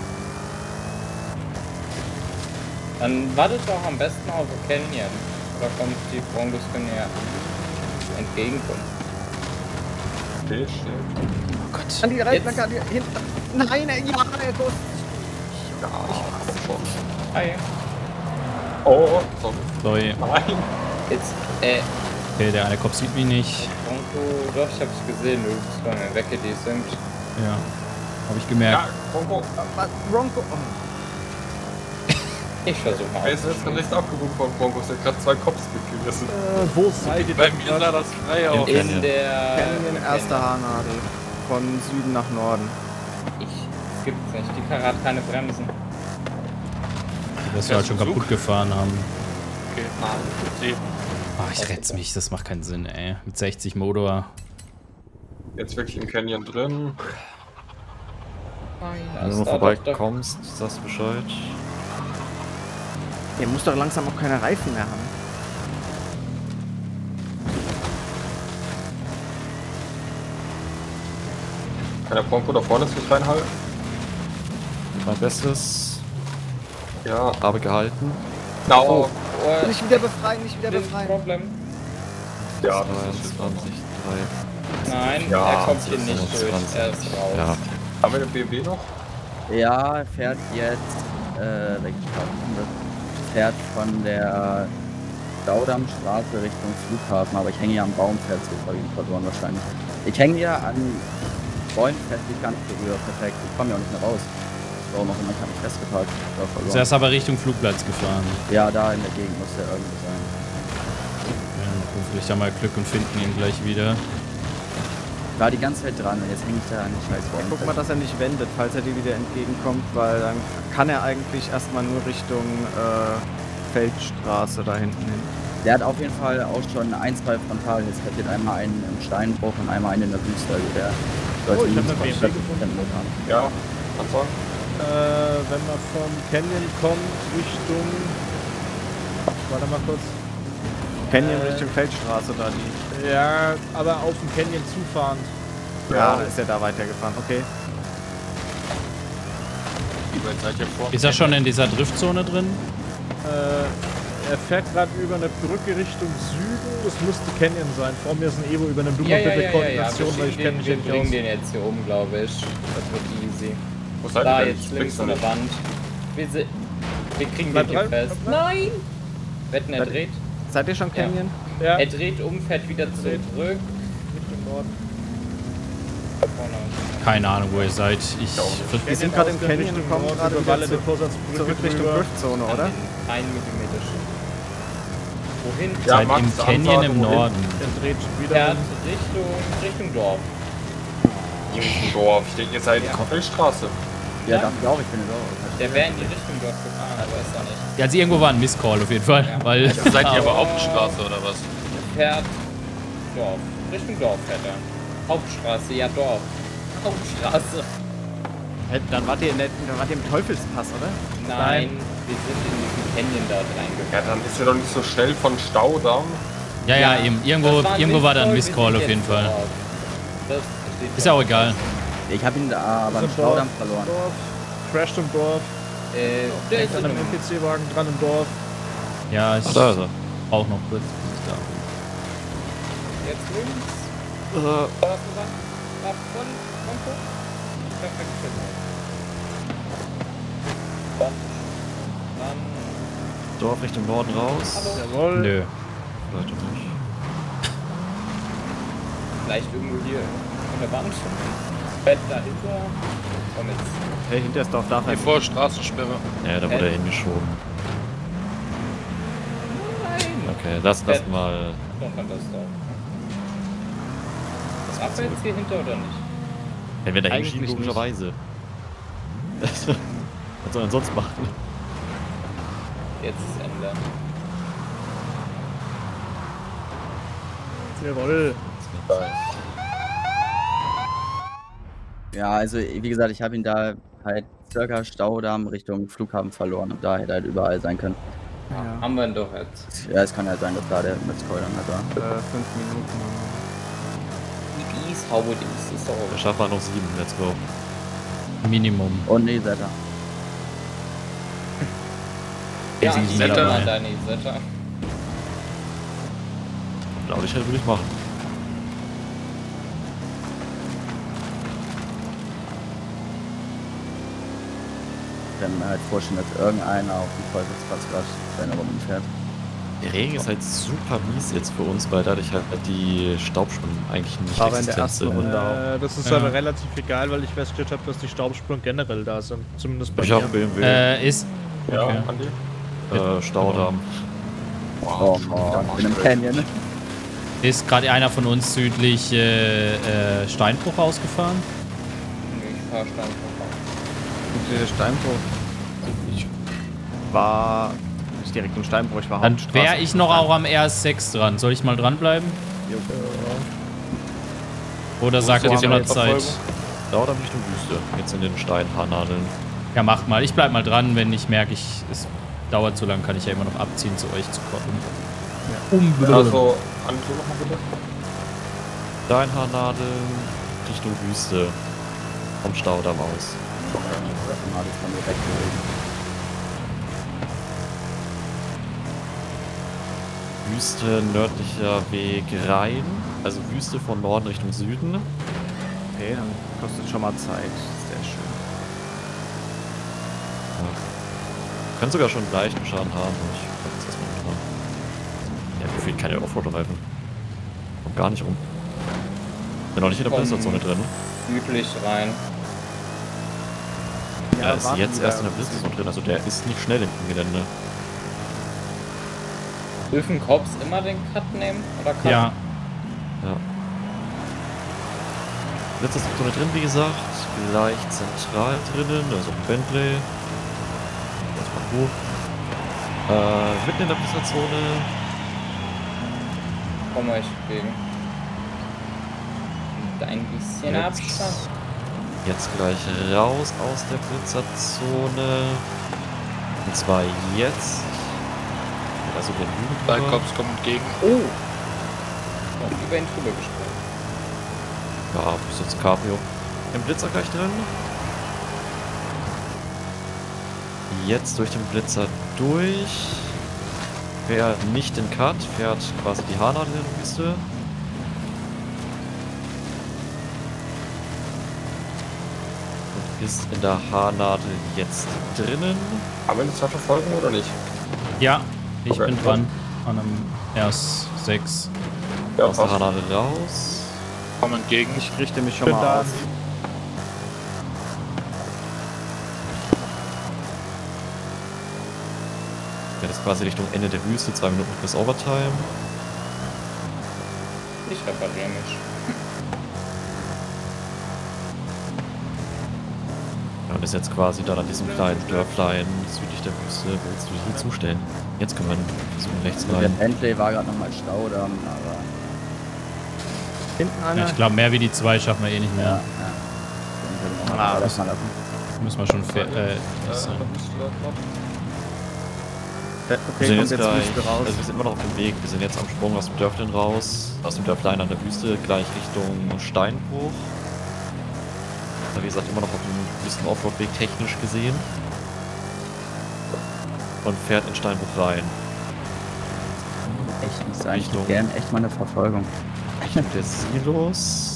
Dann wartet doch am besten auf den Canyon. Da kommt die Broncos können ja entgegenkommen. Okay, shit. Oh Gott. An die Reitplanke, an die hinten. Nein, ja, er Ghost. Ja, schon. Hi. Oh, sorry. Sorry. Nein. Jetzt, äh, Okay, der eine Kopf sieht mich nicht. Bronco, doch, ich hab's gesehen, du bist bei mir weggedecent. Ja. Hab ich gemerkt. Ja, Bronco. Was? Bronco. Oh. Ich versuche mal. Er ist jetzt recht abgebogen von Broncos, der hat gerade zwei Cops mitgerissen. Äh, wo seid ihr Bei denn mir sah das frei aus. In der... Canyon, erste Haarnadel. Von Süden nach Norden. Ich, es gibt's nicht, die Karre hat keine Bremsen. Die wirst du halt schon kaputt gefahren haben. Okay. Nee. Ah, ich retz mich, das macht keinen Sinn, ey. Mit sechzig Motor. Jetzt wirklich im Canyon drin. Wenn du noch vorbeikommst, sagst du Bescheid. Der muss doch langsam auch keine Reifen mehr haben. Kann der Bronco da vorne sich reinhalten? Mein Bestes. Ja. Habe gehalten. No. Oh, oh, Nicht wieder befreien, nicht wieder befreien. Problem. Ja, das ist zweiundzwanzig, drei. Nein, Ja, er kommt hier nicht siebenundzwanzig. durch, er ist raus. Ja. Haben wir den B M W noch? Ja, er fährt jetzt, äh, welche Straße ist das? Fährt von der Staudammstraße Richtung Flughafen, aber ich hänge hier am Baum fest, jetzt habe ich ihn verloren wahrscheinlich. Ich hänge hier an Bäumen fest, ich kann nicht berühren, perfekt, ich komme ja auch nicht mehr raus. Warum auch immer, ich habe mich festgeparkt, ich war verloren. Ist erst aber Richtung Flugplatz gefahren. Ja, da in der Gegend muss der irgendwo sein. Ja, dann hoffentlich da mal Glück und finden ihn gleich wieder. Ich war die ganze Zeit dran und jetzt hänge ich da an den scheiß Ja, Baum guck mal, fest. dass er nicht wendet, falls er dir wieder entgegenkommt, weil dann kann er eigentlich erstmal nur Richtung äh, Feldstraße da hinten hin. Der hat auf jeden Fall auch schon ein, zwei Frontalhits kassiert. Einmal einen im Steinbruch und einmal einen in der Wüste. Also der Oh, ich hab mindestens einen B M W vierzig gefunden. Prozent Motor haben. Ja, kannst sagen. Äh, wenn man vom Canyon kommt, Richtung... Warte mal kurz. Canyon Äh, Richtung Feldstraße da, die. Ja, aber auf dem Canyon zufahrend. Ja, da ist er da weitergefahren, okay. Wie weit seid ihr vor? Ist er schon in dieser Driftzone drin? Äh, er fährt gerade über eine Brücke Richtung Süden. Das müsste Canyon sein. Vor mir ist ein Evo über eine dumme Ja, ja, ja, ja, ja. Koordination, weil ich Wir, kenne mich wir nicht bringen aus. den jetzt hier oben, glaube ich. Das wird easy. Wo seid Da ihr denn? jetzt Ich links blick's an der nicht. Wand. Wir, se- wir kriegen Bleib den hier dran, fest. bleib dran. Nein! Wetten, er Seid- dreht. Seid ihr schon Canyon? Ja. Er dreht um, fährt wieder zurück. Richtung Norden. Keine Ahnung, wo ihr seid. Ich. Wir sind gerade im Ausgang Canyon Richtung und kommen Norden, gerade über wieder Valle zu, de Posatzbrücke zurück Richtung drüber. Driftzone, oder? Ein Millimeter schon. Wohin? Ja, Seid Max, im Canyon Ansage, im wohin? Norden. Er dreht wieder. Fährt um. Richtung, Richtung Dorf. Richtung Dorf. Ich denke, ihr seid Ja. Kaffeestraße. Ja, dachte ich auch, ich bin Dorf. Der wäre in die Richtung Dorf gefahren, aber ist da nicht. Ja, also irgendwo war ein Misscall auf jeden Fall. Ja. Weil, Also seid ihr aber Hauptstraße oder was? Fährt Dorf. Richtung Dorf fährt er. Hauptstraße, ja Dorf. Hauptstraße. Hä, Dann wart ihr, in der, dann wart ihr im Teufelspass, oder? Nein, wir sind in diesen Canyon da reingegangen. Ja, dann ist er doch nicht so schnell von Staudamm. ja, ja, eben. Irgendwo, Das ein irgendwo war da ein Misscall, Misscall wir auf jeden sind jetzt Fall. Dorf. Das steht Ist ja auch egal. Ich habe ihn da aber im Ist im Dorf. Staudamm verloren. Dorf. Crasht im Dorf. Äh, der Hängt ist an in einem einem N P C-Wagen dran im Dorf. Ja, ich Ach, da ist er. auch noch kurz. bis ich da bin. jetzt links. Äh, Da hast du gesagt, ab von Monko. Perfekt. Dann, dann, Dorf Richtung Norden raus. hallo. Jawohl. Nö. Vielleicht auch nicht. Vielleicht irgendwo hier an der Wand. Bett dahinter. Komm jetzt. Hey, hinter das Dorf darf er Hier vor Straßensperre. Ja, da wurde er hingeschoben. Nein. Okay, lass das mal. Doch, hat das doch. Das Ab jetzt hier hinter oder nicht? Wenn wir da Eigentlich hinschieben, nicht. logischerweise. Was soll er sonst machen? Jetzt ist Ende. Jawohl. Ja, also wie gesagt, ich habe ihn da halt circa Staudamm Richtung Flughafen verloren und da hätte er halt überall sein können. Ja. Haben wir ihn doch jetzt. Ja, es kann halt sein, dass da der mit Scroll dann halt war. Äh, fünf Minuten. Die Ease, how it is. Ist doch Wir schaffen wir noch sieben, let's go. Minimum. Und nee, Setter. Ja, sind die Setter. Setter. An deine Setter. Glaube ich, würde ich machen. Ich kann mir halt vorstellen, dass irgendeiner auf dem Teufelsplatz gerade seine Runden fährt. Der Regen ist halt super mies jetzt für uns, weil dadurch halt die Staubspuren eigentlich nicht Aber in der existent ersten sind. Runde. Äh, das ist Ja. aber relativ egal, weil ich festgestellt habe, dass die Staubspuren generell da sind. Zumindest bei Ich mir. habe B M W, Äh, ist. Ja, Okay. Andi? äh, Staudamm. Oh, oh, ich bin im Canyon. Ist gerade einer von uns südlich äh, äh, Steinbruch ausgefahren? Nee, ich fahr Steinbruch. Der Steinbruch. Ich war nicht direkt im Steinbruch, ich war Dann Hauptstraße. wäre ich noch auch am R S sechs dran. Soll ich mal dranbleiben? Oder sagt ihr ist zu die einer Zeit? Verfolgung? Staudamm Richtung Wüste. Jetzt in den Steinhaarnadeln. Ja, macht mal. Ich bleib mal dran, wenn ich merke, ich, es dauert zu lang, kann ich ja immer noch abziehen, zu euch zu kommen. Ja. Also, Andi, nochmal bitte. Steinhaarnadeln Richtung Wüste. Vom Staudamm aus. Mal das kann direkt bewegen. Wüste, nördlicher Weg rein. Also Wüste von Norden Richtung Süden. Okay, dann kostet schon mal Zeit. Sehr schön. Können sogar schon leichten Schaden haben. Ich guck jetzt erstmal nicht dran. Ja, mir fehlen keine Offroad-Reifen. Kommt gar nicht rum. Bin noch nicht in der Komm. Blizzard-Zone drin. Südlich rein. Ja, ist warten jetzt wir erst in der da. Blizzard-Zone drin. Also der ist nicht schnell im Gelände. Dürfen Cops immer den Cut nehmen? Oder Cut? Ja. Ja. Blizzard-Zone drin, wie gesagt. Gleich zentral drinnen. Also ein Bentley. Das mal hoch. Äh, mitten in der Blizzard-Zone. Komm euch gegen. Und ein bisschen Jetzt. Abstand. Jetzt gleich raus aus der Blitzerzone. Und zwar jetzt. Also den Lügen. Zwei Cops kommen entgegen. Oh! Noch über ihn drüber gesprungen. Ja, bis jetzt Cabrio. Im Blitzer gleich drin. jetzt durch den Blitzer durch. Fährt nicht den Cut, fährt quasi die Haarnadel in der Wüste. Und ist in der Haarnadel jetzt drinnen. Haben wir eine Zeitverfolgung oder nicht? Ja, ich Okay. bin dran. An einem R sechs. Ja, Aus der passt. Haarnadel raus. Komm entgegen. Ich richte mich schon Bin mal da. auf. Fährt jetzt quasi Richtung Ende der Wüste, zwei Minuten bis Overtime. Ich repariere mich. Ja, und ist jetzt quasi dann an diesem kleinen Dörflein südlich der Wüste. Willst du dich hier zustellen? Jetzt können wir versuchen, rechts Der rein. Bentley war gerade nochmal Staudamm, aber. Hinten Ja, einer. ich glaube, mehr wie die zwei schaffen wir eh nicht Ja, mehr. ja. Den können wir Ah, mal das- das mal lassen. Müssen wir schon fair, äh, das sein. Wir Okay, sind kommt jetzt jetzt gleich, Wüste raus. also wir sind immer noch auf dem Weg. Wir sind jetzt am Sprung aus dem Dörflein raus, aus dem Dörflein an der Wüste, gleich Richtung Steinbruch. Wie gesagt, immer noch auf dem Wüsten-Offroad-Weg technisch gesehen. Und fährt in Steinbruch rein. Echt nicht sein. Ich Richtung- hätte gern echt mal eine Verfolgung. Richtung der Silos.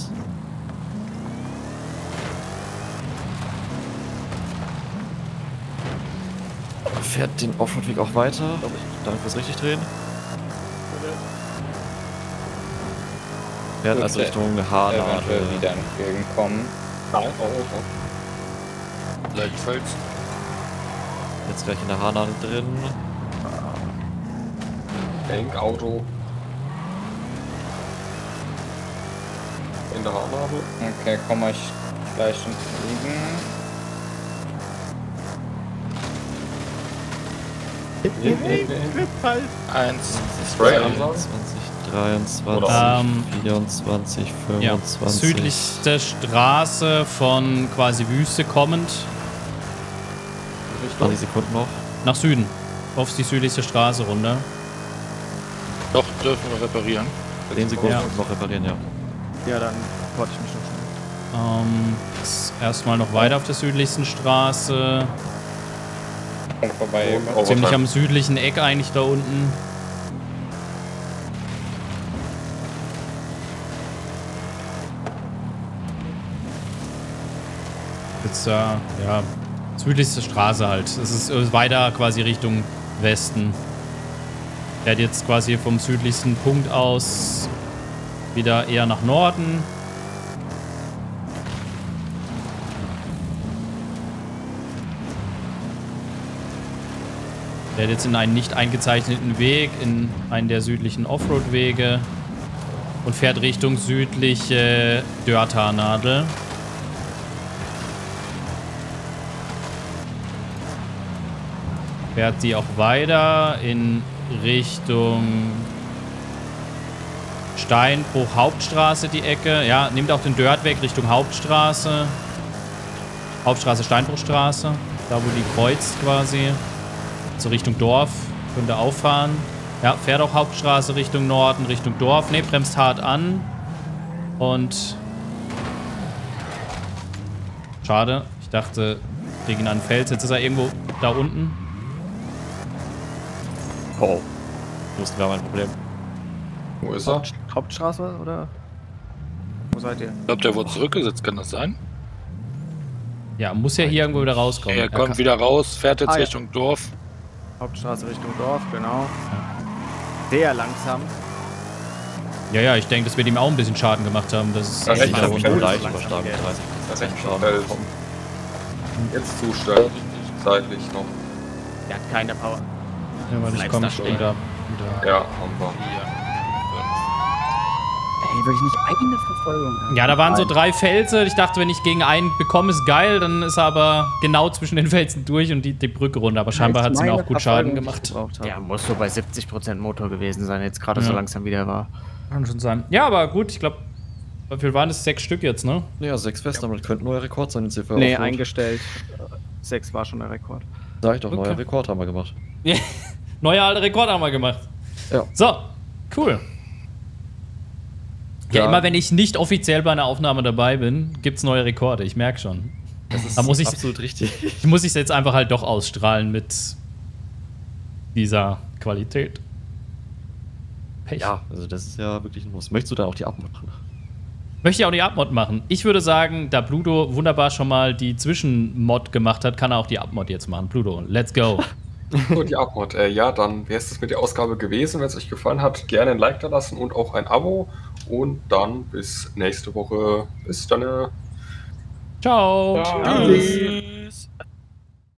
Fährt den Offroad-Weg auch weiter. Darf ich das richtig drehen? Fährt also Gut, Richtung Eventuell Haarnadel. wieder entgegenkommen. Nein, oh, oh, Gleichfalls. Jetzt gleich in der Haarnadel drin. oh. Denk, Auto. In der Haarnadel. Okay, komme ich gleich entgegen. Eins. Spray ansagen. zwanzig, dreiundzwanzig, Ähm, vierundzwanzig, Ja, fünfundzwanzig. südlichste Straße von quasi Wüste kommend zwanzig Sekunden noch. nach Süden. Auf die südlichste Straße runter. Doch, dürfen wir reparieren. zehn Sekunden Ja. noch reparieren, ja. Ja, dann warte ich mich noch schnell. Ähm, jetzt erstmal noch weiter auf der südlichsten Straße. Kommt vorbei. Und Egon. Ziemlich Overtime. am südlichen Eck eigentlich da unten. Jetzt, äh, ja, südlichste Straße halt. Es ist äh, weiter quasi Richtung Westen. Fährt jetzt quasi vom südlichsten Punkt aus wieder eher nach Norden. Fährt jetzt in einen nicht eingezeichneten Weg, in einen der südlichen Offroad-Wege und fährt Richtung südliche Dörthaarnadel. Fährt sie auch weiter in Richtung Steinbruch Hauptstraße die Ecke. Ja, nimmt auch den Dörtweg Richtung Hauptstraße. Hauptstraße, Steinbruchstraße. Da, wo die kreuzt quasi. So Richtung Dorf. Könnte auffahren. Ja, fährt auch Hauptstraße Richtung Norden, Richtung Dorf. Ne, bremst hart an. Und... Schade. Ich dachte, wir gehen an den Fels. Jetzt ist er irgendwo da unten. Oh. Wussten wir haben ein Problem. Wo ist er? Haupt, Hauptstraße oder? Wo seid ihr? Ich glaube, der wurde zurückgesetzt, kann das sein? Ja, muss ja hier irgendwo wieder rauskommen. Er kommt wieder raus, fährt jetzt Ah, ja. Richtung Dorf. Hauptstraße Richtung Dorf, genau. Sehr langsam. Ja, ja, ich denke, das wird ihm auch ein bisschen Schaden gemacht haben. Das ist Das echt ist da ja unten. gut. leicht langsam überschlagen. geht. dreißig Prozent Rechts Schaden Feld. bekommen. Jetzt zustellen. Seitlich noch. Der hat keine Power. Ja, weil ich Bleibst komme da stehen. wieder. wieder. Ja, haben wir. Ey, will ich nicht eine Verfolgung haben? Ja, da waren so Nein. drei Felsen. Ich dachte, wenn ich gegen einen bekomme, ist geil. Dann ist er aber genau zwischen den Felsen durch und die, die Brücke runter. Aber scheinbar hat sie mir auch gut Schaden gemacht. Ja, muss so bei siebzig Prozent Motor gewesen sein, jetzt gerade so Ja. langsam wieder war. Kann schon sein. Ja, aber gut, ich glaube, wie viel waren das? Sechs Stück jetzt, ne? Ja, sechs fest, damit könnte neuer Rekord sein in C V. Nee, Offroad. eingestellt. Sechs war schon der Rekord. Sag ich doch, neuer Okay. Rekord haben wir gemacht. Neuer alter Rekord haben wir gemacht. Ja. So, cool. Ja, Ja. immer wenn ich nicht offiziell bei einer Aufnahme dabei bin, gibt's neue Rekorde. Ich merke schon. Das ist da muss ich, absolut richtig. Ich muss es jetzt einfach halt doch ausstrahlen mit dieser Qualität. Pech. Ja, also das ist ja wirklich ein Muss. Möchtest du da auch die Abmod machen? Möchte ich auch die Abmod machen. Ich würde sagen, da Pluto wunderbar schon mal die Zwischenmod gemacht hat, kann er auch die Abmod jetzt machen. Pluto, let's go. So, die Abmod. Äh, ja, dann wäre es das mit der Ausgabe gewesen. Wenn es euch gefallen hat, gerne ein Like da lassen und auch ein Abo. Und dann bis nächste Woche. Bis dann. Ciao. Ciao. Tschüss.